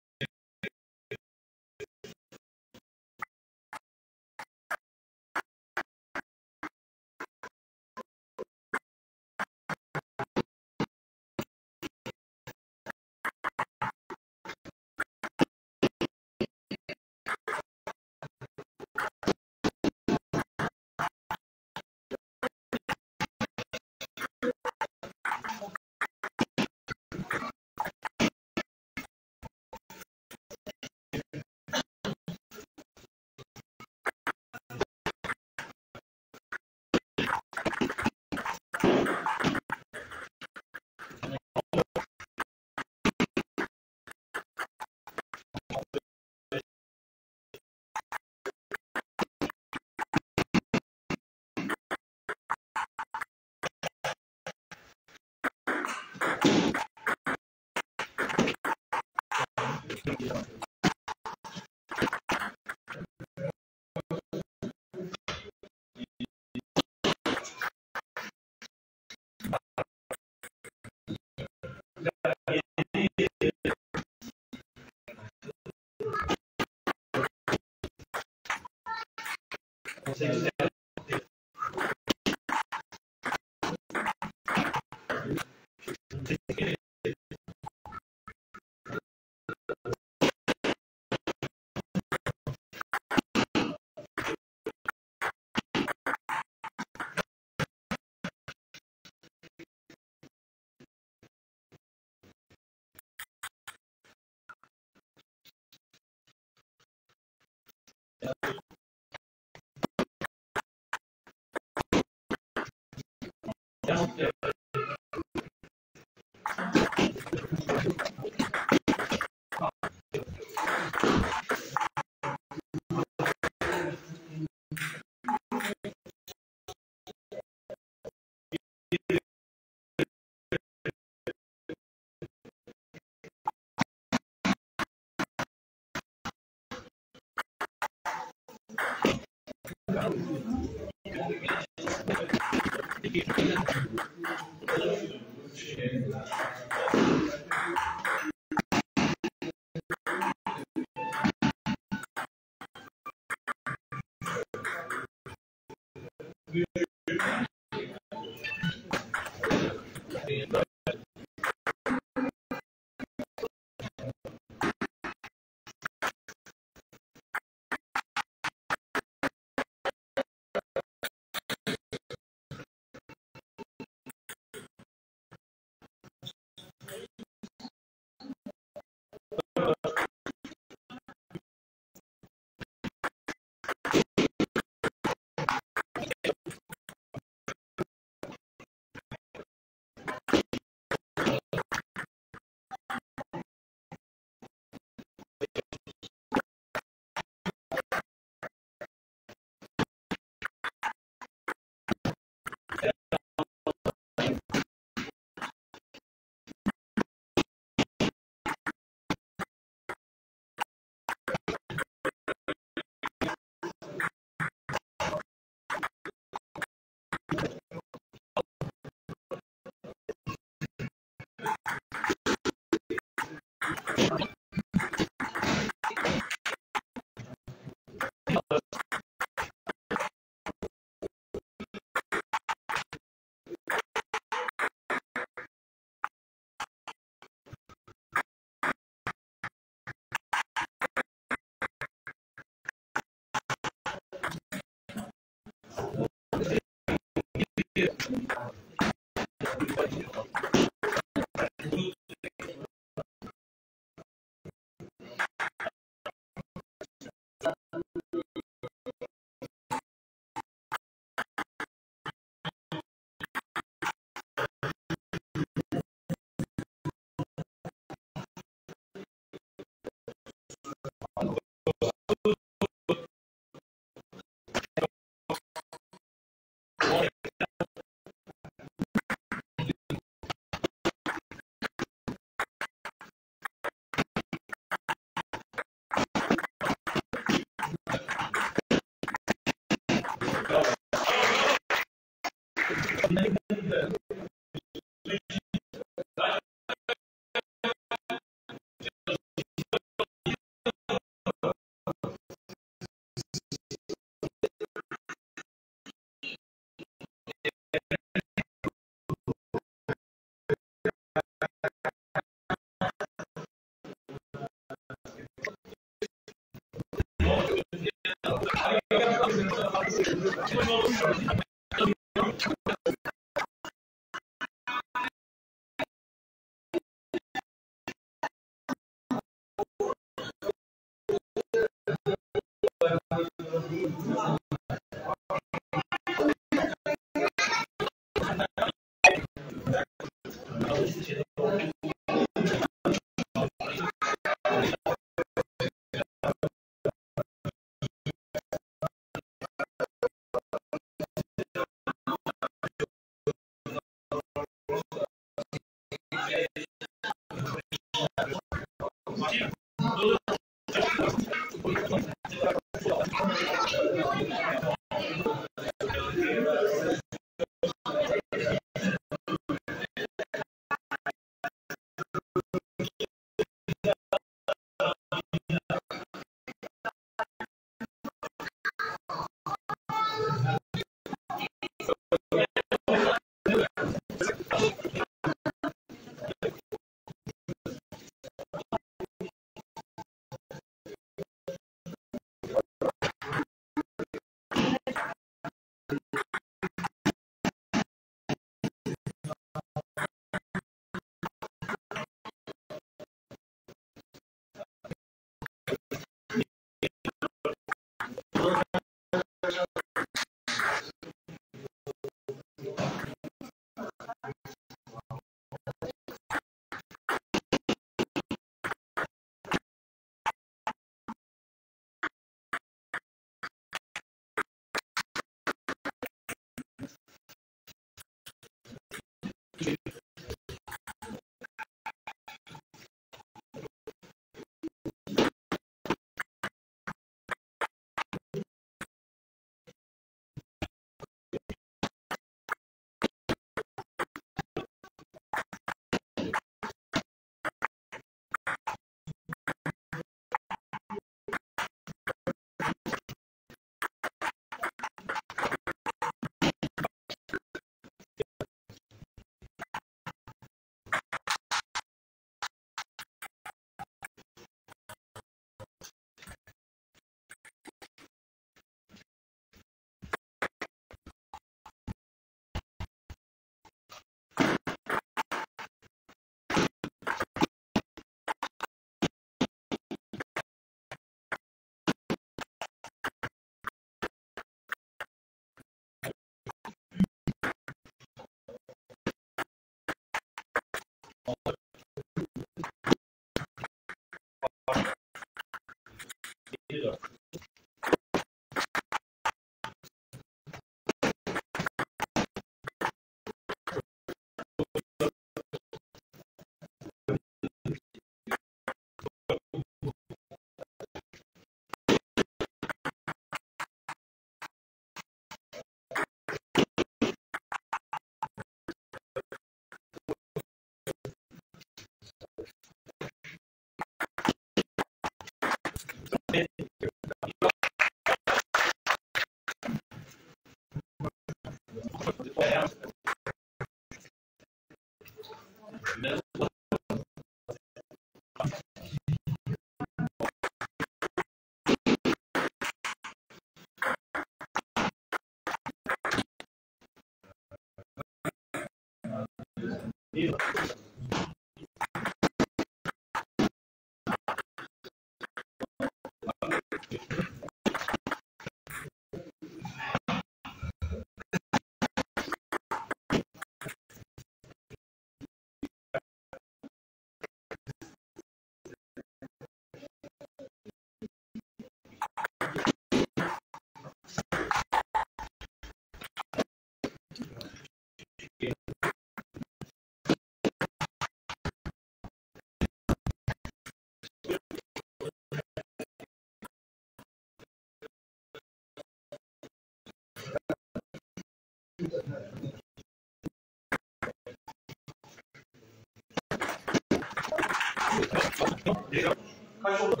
Kaç oldu?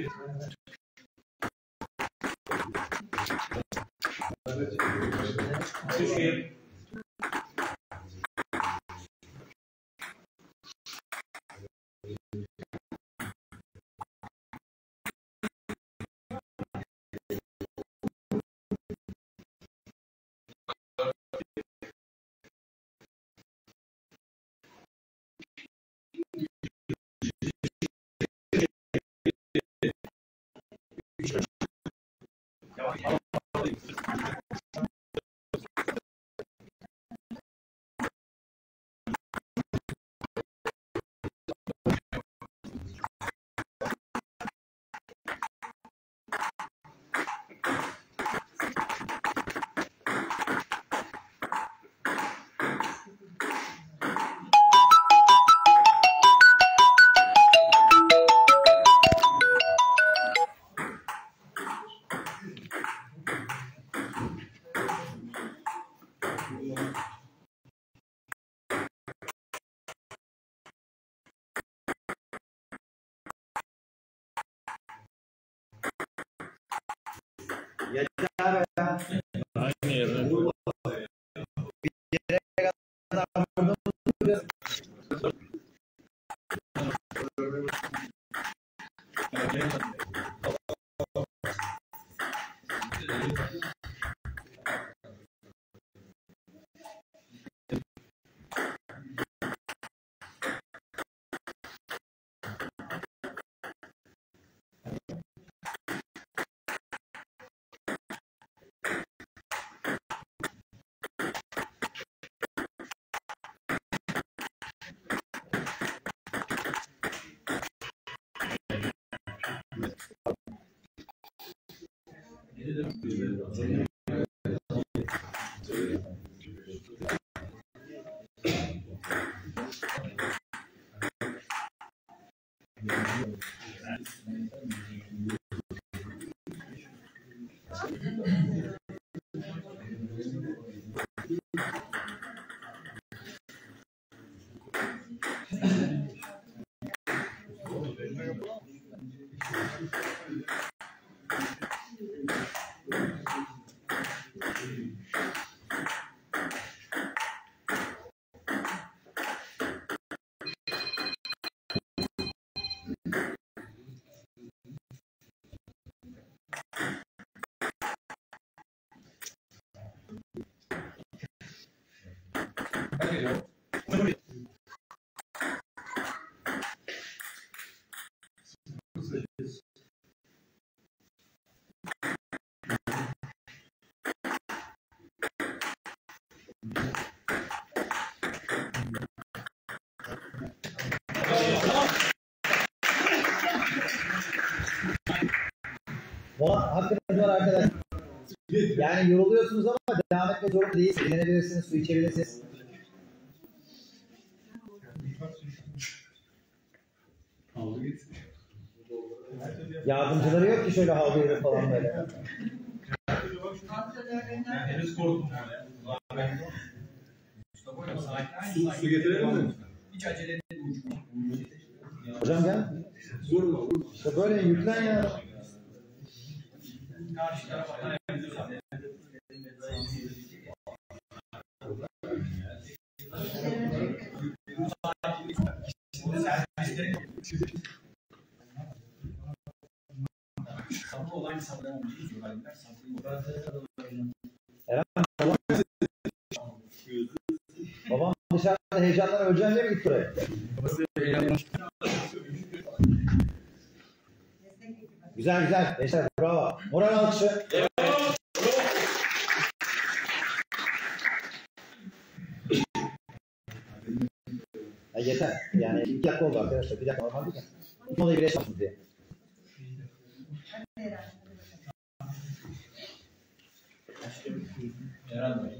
Yeter be. Aynı yerden koy. Mola hakkınız var arkadaşlar. Yani yoruluyorsunuz ama devam etmek zorunda değil. Dinlenebilirsiniz, su içebilirsiniz. Yardımcıları yok ki şöyle havlu yeri falan böyle. Henüz korktum yani. Su getirelim mi? Hiç acele etmeyin. Hocam gel. İşte böyle yüklen ya. Karşı tarafa. Sabır olan sabırlamamış. Babam dışarıda heyecandan öleceğim diye mi gitti oraya? Güzel güzel. Gençler bravo. Moral alkışı. Ya yeter. Yani 2 dakika oldu arkadaşlar. 1 dakika normal değil mi? İlk molayı bile yapmışsınız diye. Herhalde.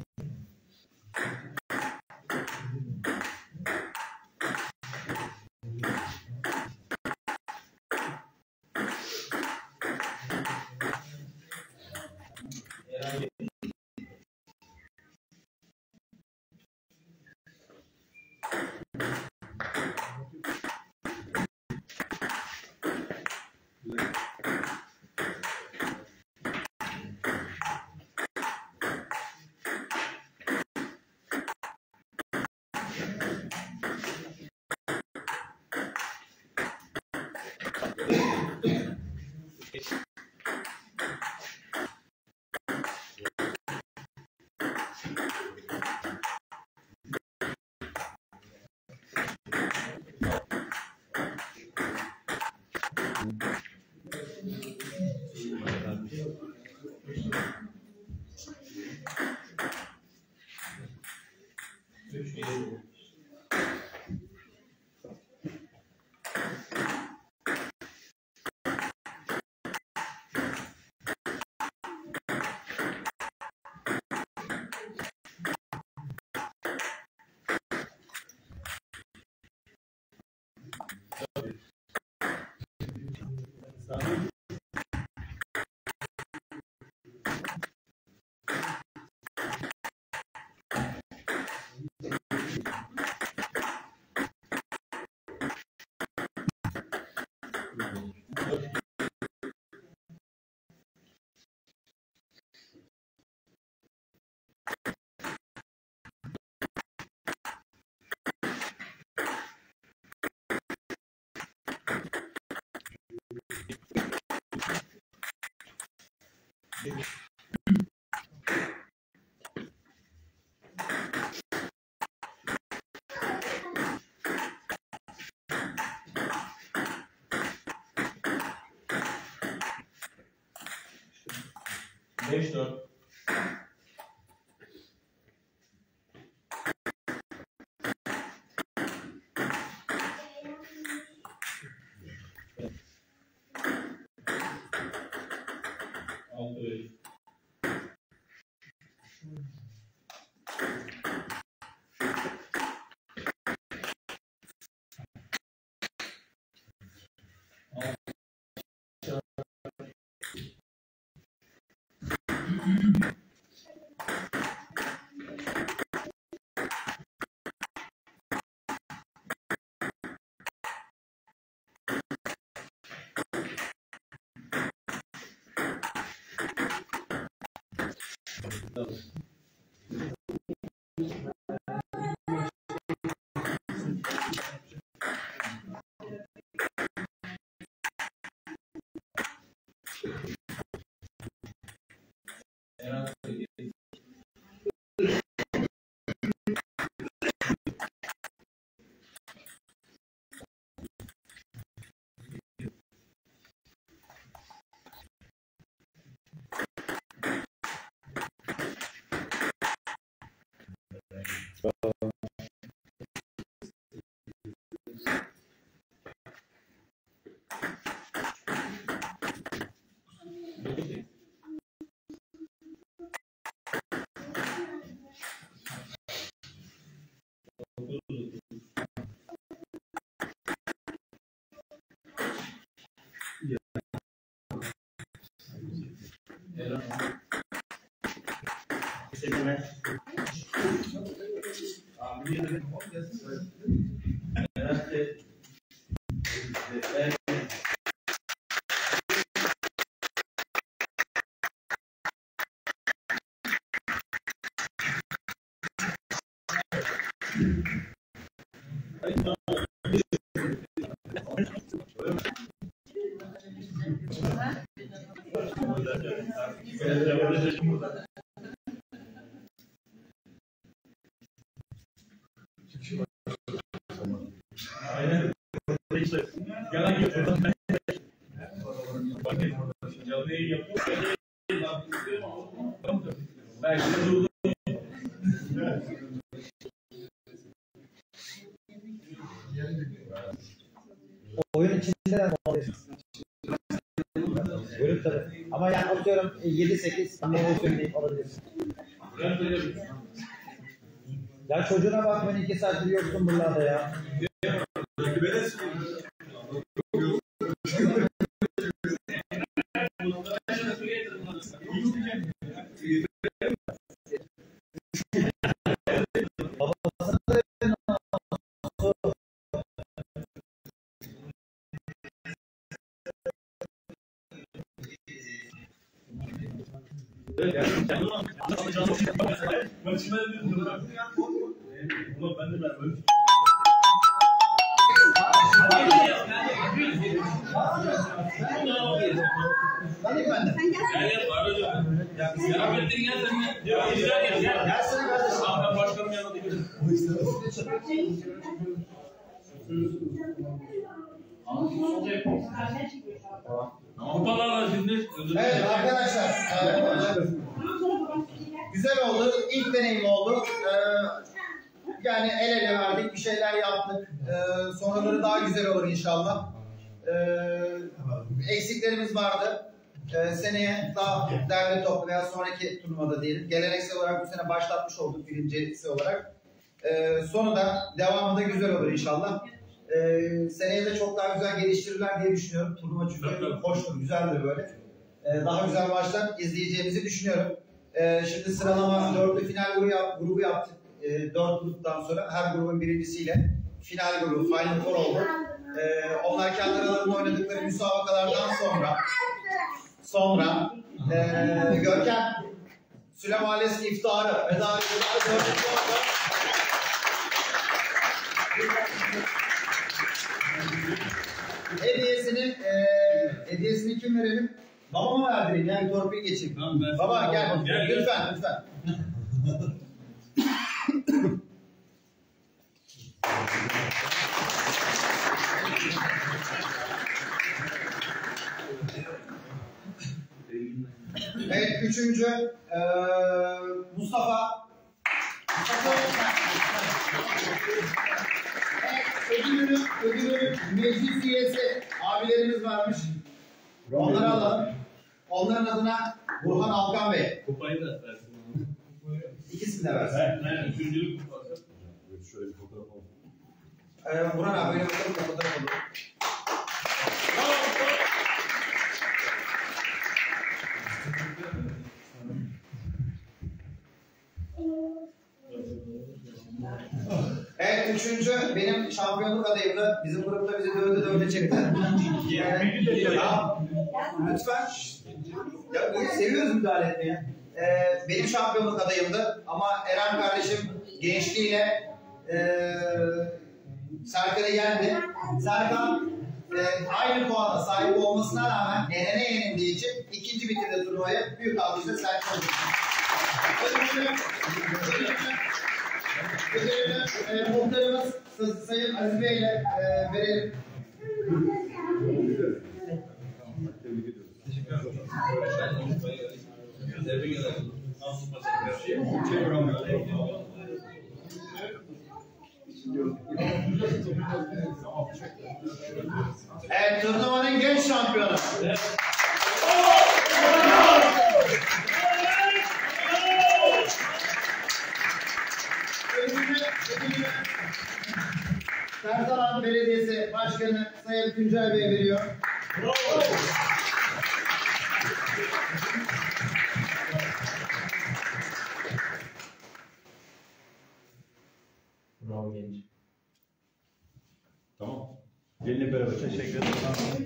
Beş dört. Altı beş. Aynen. Yalan yapıyor. Canlı yayın yapıyor. Belki de durdu. Oyun içinde de görüp tabii. Ama yani atıyorum 7-8 ne söyleyeyim olabilir. Ya çocuğuna bakmayın 2 saattir yoksun buralarda ya. Evet arkadaşlar, güzel oldu, ilk deneyim oldu. Yani el ele verdik, bir şeyler yaptık. Sonraları daha güzel olur inşallah. Eksiklerimiz vardı. Seneye daha derli toplu veya sonraki turnuvada diyelim. Geleneksel olarak bu sene başlatmış olduk birincisi olarak. Sonu da devamı da güzel olur inşallah. Seneye de çok daha güzel geliştirirler diye düşünüyorum. Turnuva çünkü hoştur, güzeldir böyle. Daha güzel maçlar izleyeceğimizi düşünüyorum. Şimdi sıralama dörtlü final grubu yaptık. 4 gruptan sonra her grubun birincisiyle final grubu, Final Four oldu. Onlar kendi aralarında oynadıkları müsabakalardan sonra Görkem Süle Mahallesi iftarı veda hediyesini kim verelim? Babama verdireyim yani torpil geçeyim. Tamam, versin. Baba gel. Gel. Lütfen. Evet, üçüncü Mustafa. Evet, ödülü meclis üyesi abilerimiz varmış. Onları alalım. Onların adına Burhan Alkan Bey. Kupayı da versin. İkisini de versin. Ben üçüncülük kupası. Şöyle bir fotoğraf alalım. Burhan abi böyle bakalım da fotoğraf alalım. Evet, üçüncü benim şampiyonluk adayımdı. Bizim grupta bizi dövdü çekti. Ya, lütfen. Ya niye seviyoruz müdahale etmeyi? Benim şampiyonluk adayımdı ama Eren kardeşim gençliğiyle Serkan'ı yendi. Serkan aynı puana sahip olmasına rağmen Eren'e yenildiği için ikinci bitirdi turnuvayı. Büyük alkışla Serkan'ı. Muhtarımız Sayın Aziz Bey ile verelim. Tebrik ediyoruz. Tebrik ederim. Nasıl Evet, turnuvanın genç şampiyonu. Sertalan Belediyesi Başkanı Sayın Tuncay Bey veriyor. Bravo genç. Tamam. Gelinle beraber. Teşekkür ederim.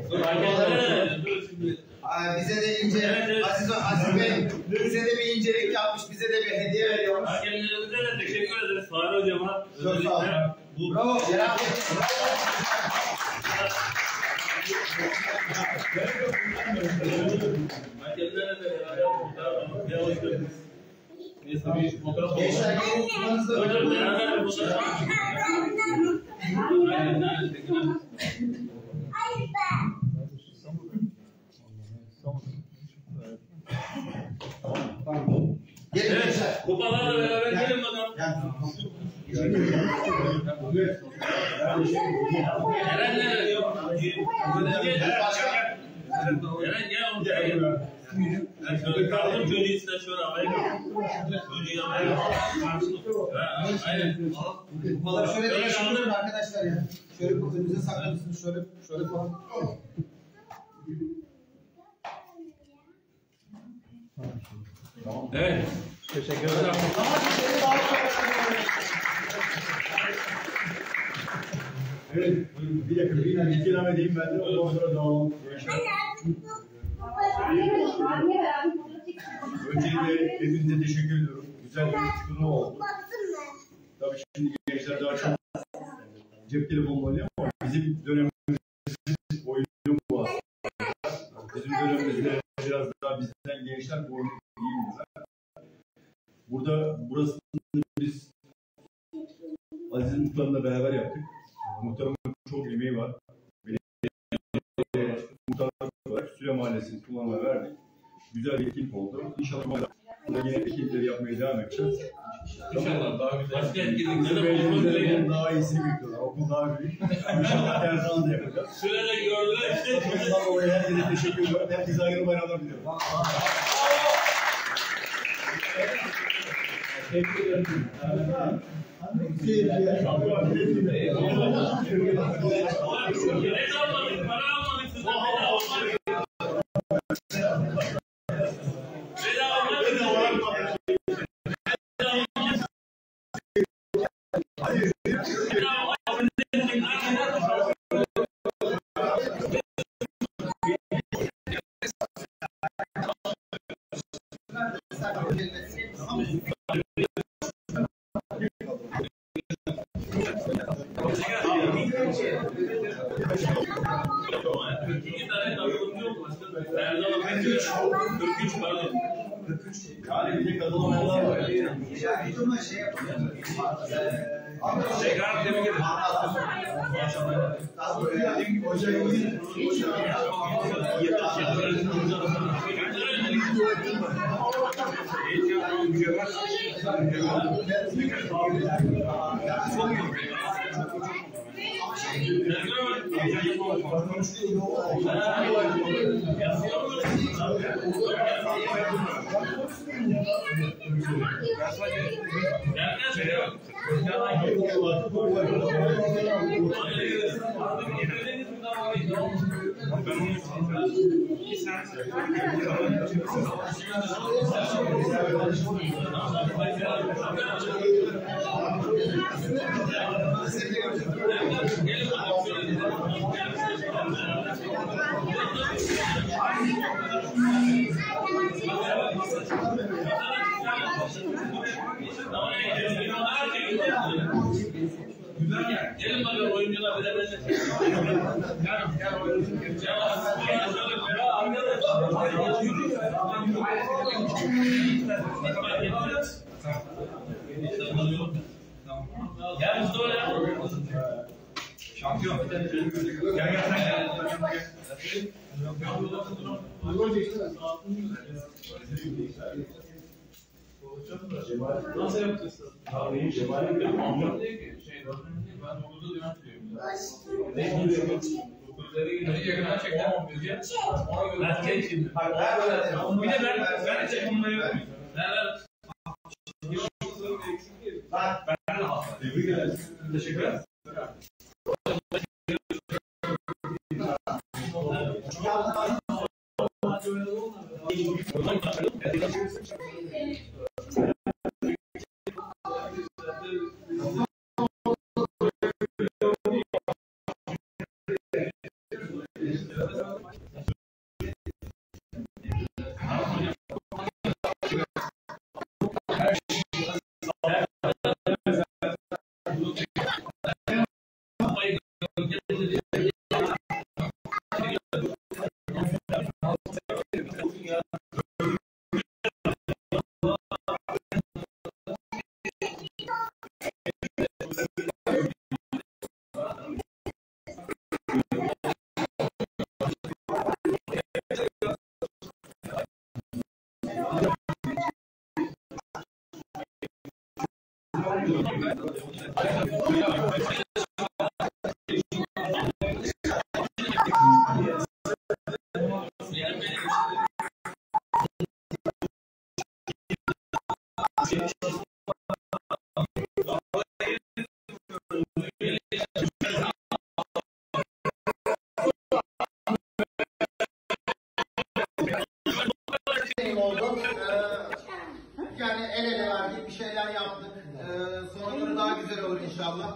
Bize de ince, Aziz Bey bize de bir incelik yapmış, bize de bir hediye veriyormuş. Hakemlerimize de teşekkür ederiz. Fahri Hocam'a. Çok sağ olun. Bravo. Cenab-ı Hakemlerle de beraber hoş geldiniz. Neyse bir fotoğraf alalım. Gençler gelin, kumanızı Hocam beraber bir fotoğraf alalım. Aynen, aynen. Teşekkürler. gelin Evet, gençler. kupalarla beraber gelin bakalım. Eren nerede? Başkan. Eren gel oğlum. Ben şöyle kaldım çocuğu ister şöyle havaya çocuğu havaya aynen. Kupaları şöyle değiştirin arkadaşlar ya. Şöyle önünüze saklamışsınız, şöyle falan. Evet. Teşekkür ederim. Evet. Bir dakika. Bir kelam edeyim ben de. Ondan sonra dağılalım. Öncelikle hepinize teşekkür ediyorum. Güzel bir turnuva oldu. Tabii şimdi gençler daha çok cep telefonu oynuyor ama bizim dönemimizde oyunu bu aslında. Bizim dönemimizde biraz daha bizden gençler bu oyunu iyi bilirler. Burasını biz Aziz Muhtar'la beraber yaptık. Muhtarımın çok emeği var. Muhtar olarak Süle Mahallesi'ni kullanmaya verdik. Güzel bir etkinlik oldu. İnşallah burada yine etkinlikleri yapmaya devam edeceğiz. İnşallah daha güzel. Başka Bizim etkinliklere belediyemizden daha iyisini bekliyorlar. Okul daha büyük. İnşallah her zaman da yapacağız. Sürede gördüler işte. Bundan dolayı herkese teşekkür ediyorum. Herkese hayırlı bayramlar diliyorum. Teşekkür ederim. Ne almadık, para almadık sizden bedava almadık. Bedava almadık. İki tane takımcı yok başka. Erdoğan 43 pardon. 43. Yani bir de kazanamayanlar var. Yani turnuva şey yapalım. Tekrar tebrik ederim. Gelin bakalım oyuncular bir de benimle. Gel oyuncu. Gel Mustafa ya. Şampiyon. Gel sen gel. Nasıl yapacağız? Abi Cemal'e bir anlam değil ki. Ben 9'da divan tutuyorum. Ne yakından çekten ben çek şimdi. Bir de ben de çek bunları yapayım. Ben de hasta. Tebrik ederim. Teşekkür ederim. Oldu. Yani el ele verdik, bir şeyler yaptık. Sonları daha güzel olur inşallah.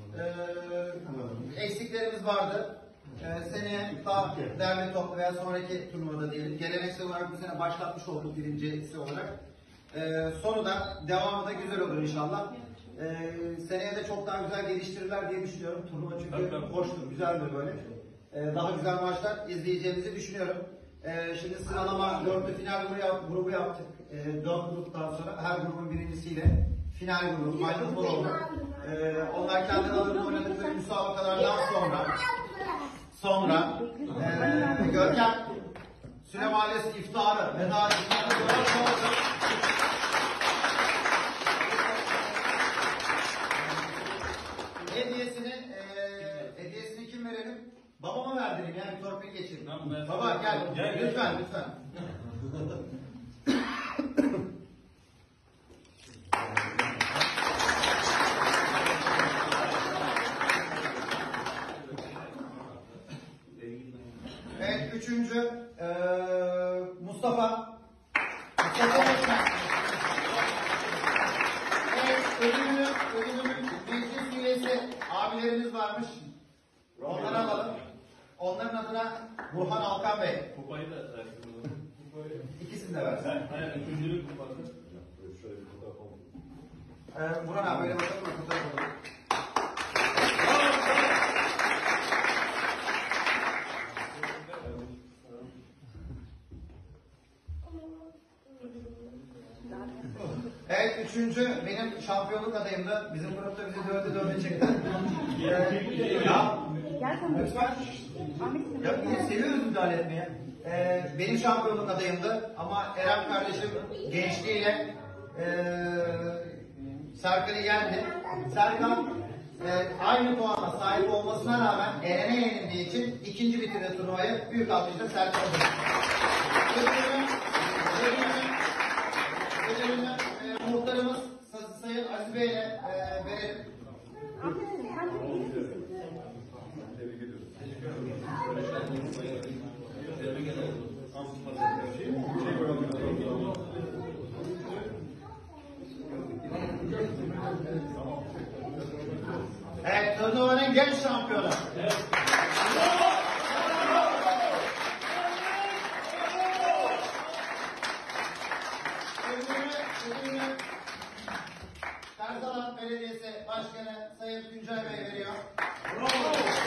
Eksiklerimiz vardı. Seneye daha derli toplu veya sonraki turnuvada diyelim. Geleneksel olarak bu sene başlatmış olduk birincisi olarak. Sonu da devamı da güzel olur inşallah. Seneye de çok daha güzel geliştirirler diye düşünüyorum. Turnuva çünkü hoştur, güzeldir böyle. Daha güzel maçlar izleyeceğimizi düşünüyorum. Şimdi sıralama 4'lü final grubu yaptık. 4 gruptan sonra her grubun birincisiyle final grubu, Final Four oldu. Onlar kendi aralarında oynadıkları müsabakalardan sonra Görkem Süle Mahallesi iftarı ve daha hediyesini kim verelim? Babama verdireyim yani torpil geçireyim. Baba gel lütfen. Evet, üçüncü Mustafa Özmen. Evet, ödülümün meclis üyesi abilerimiz varmış. Onları alalım. Onların adına Burhan Alkan Bey. Kupayı da versin. İkisini de versin. Aynen, üçüncülük kupası. Burhan abi böyle bakalım mı? Evet, üçüncü benim şampiyonluk adayımdı. Bizim grupta bizi 4'e çekti. Ya, lütfen. Ya biz seviyoruz müdahale etmeye. Benim şampiyonluk adayımdı ama Eren kardeşim gençliğiyle Serkan'ı yendi. Serkan aynı puana sahip olmasına rağmen Eren'e yenildiği için ikinci bitirdi turnuvayı. Büyük alkışla Serkan'a muhtarımız Sayın Aziz Bey'le verelim. Evet, turnuvanın genç şampiyonu. Ödülünü Terzalan Belediyesi Başkanı Sayın Tuncay Bey veriyor. Bravo.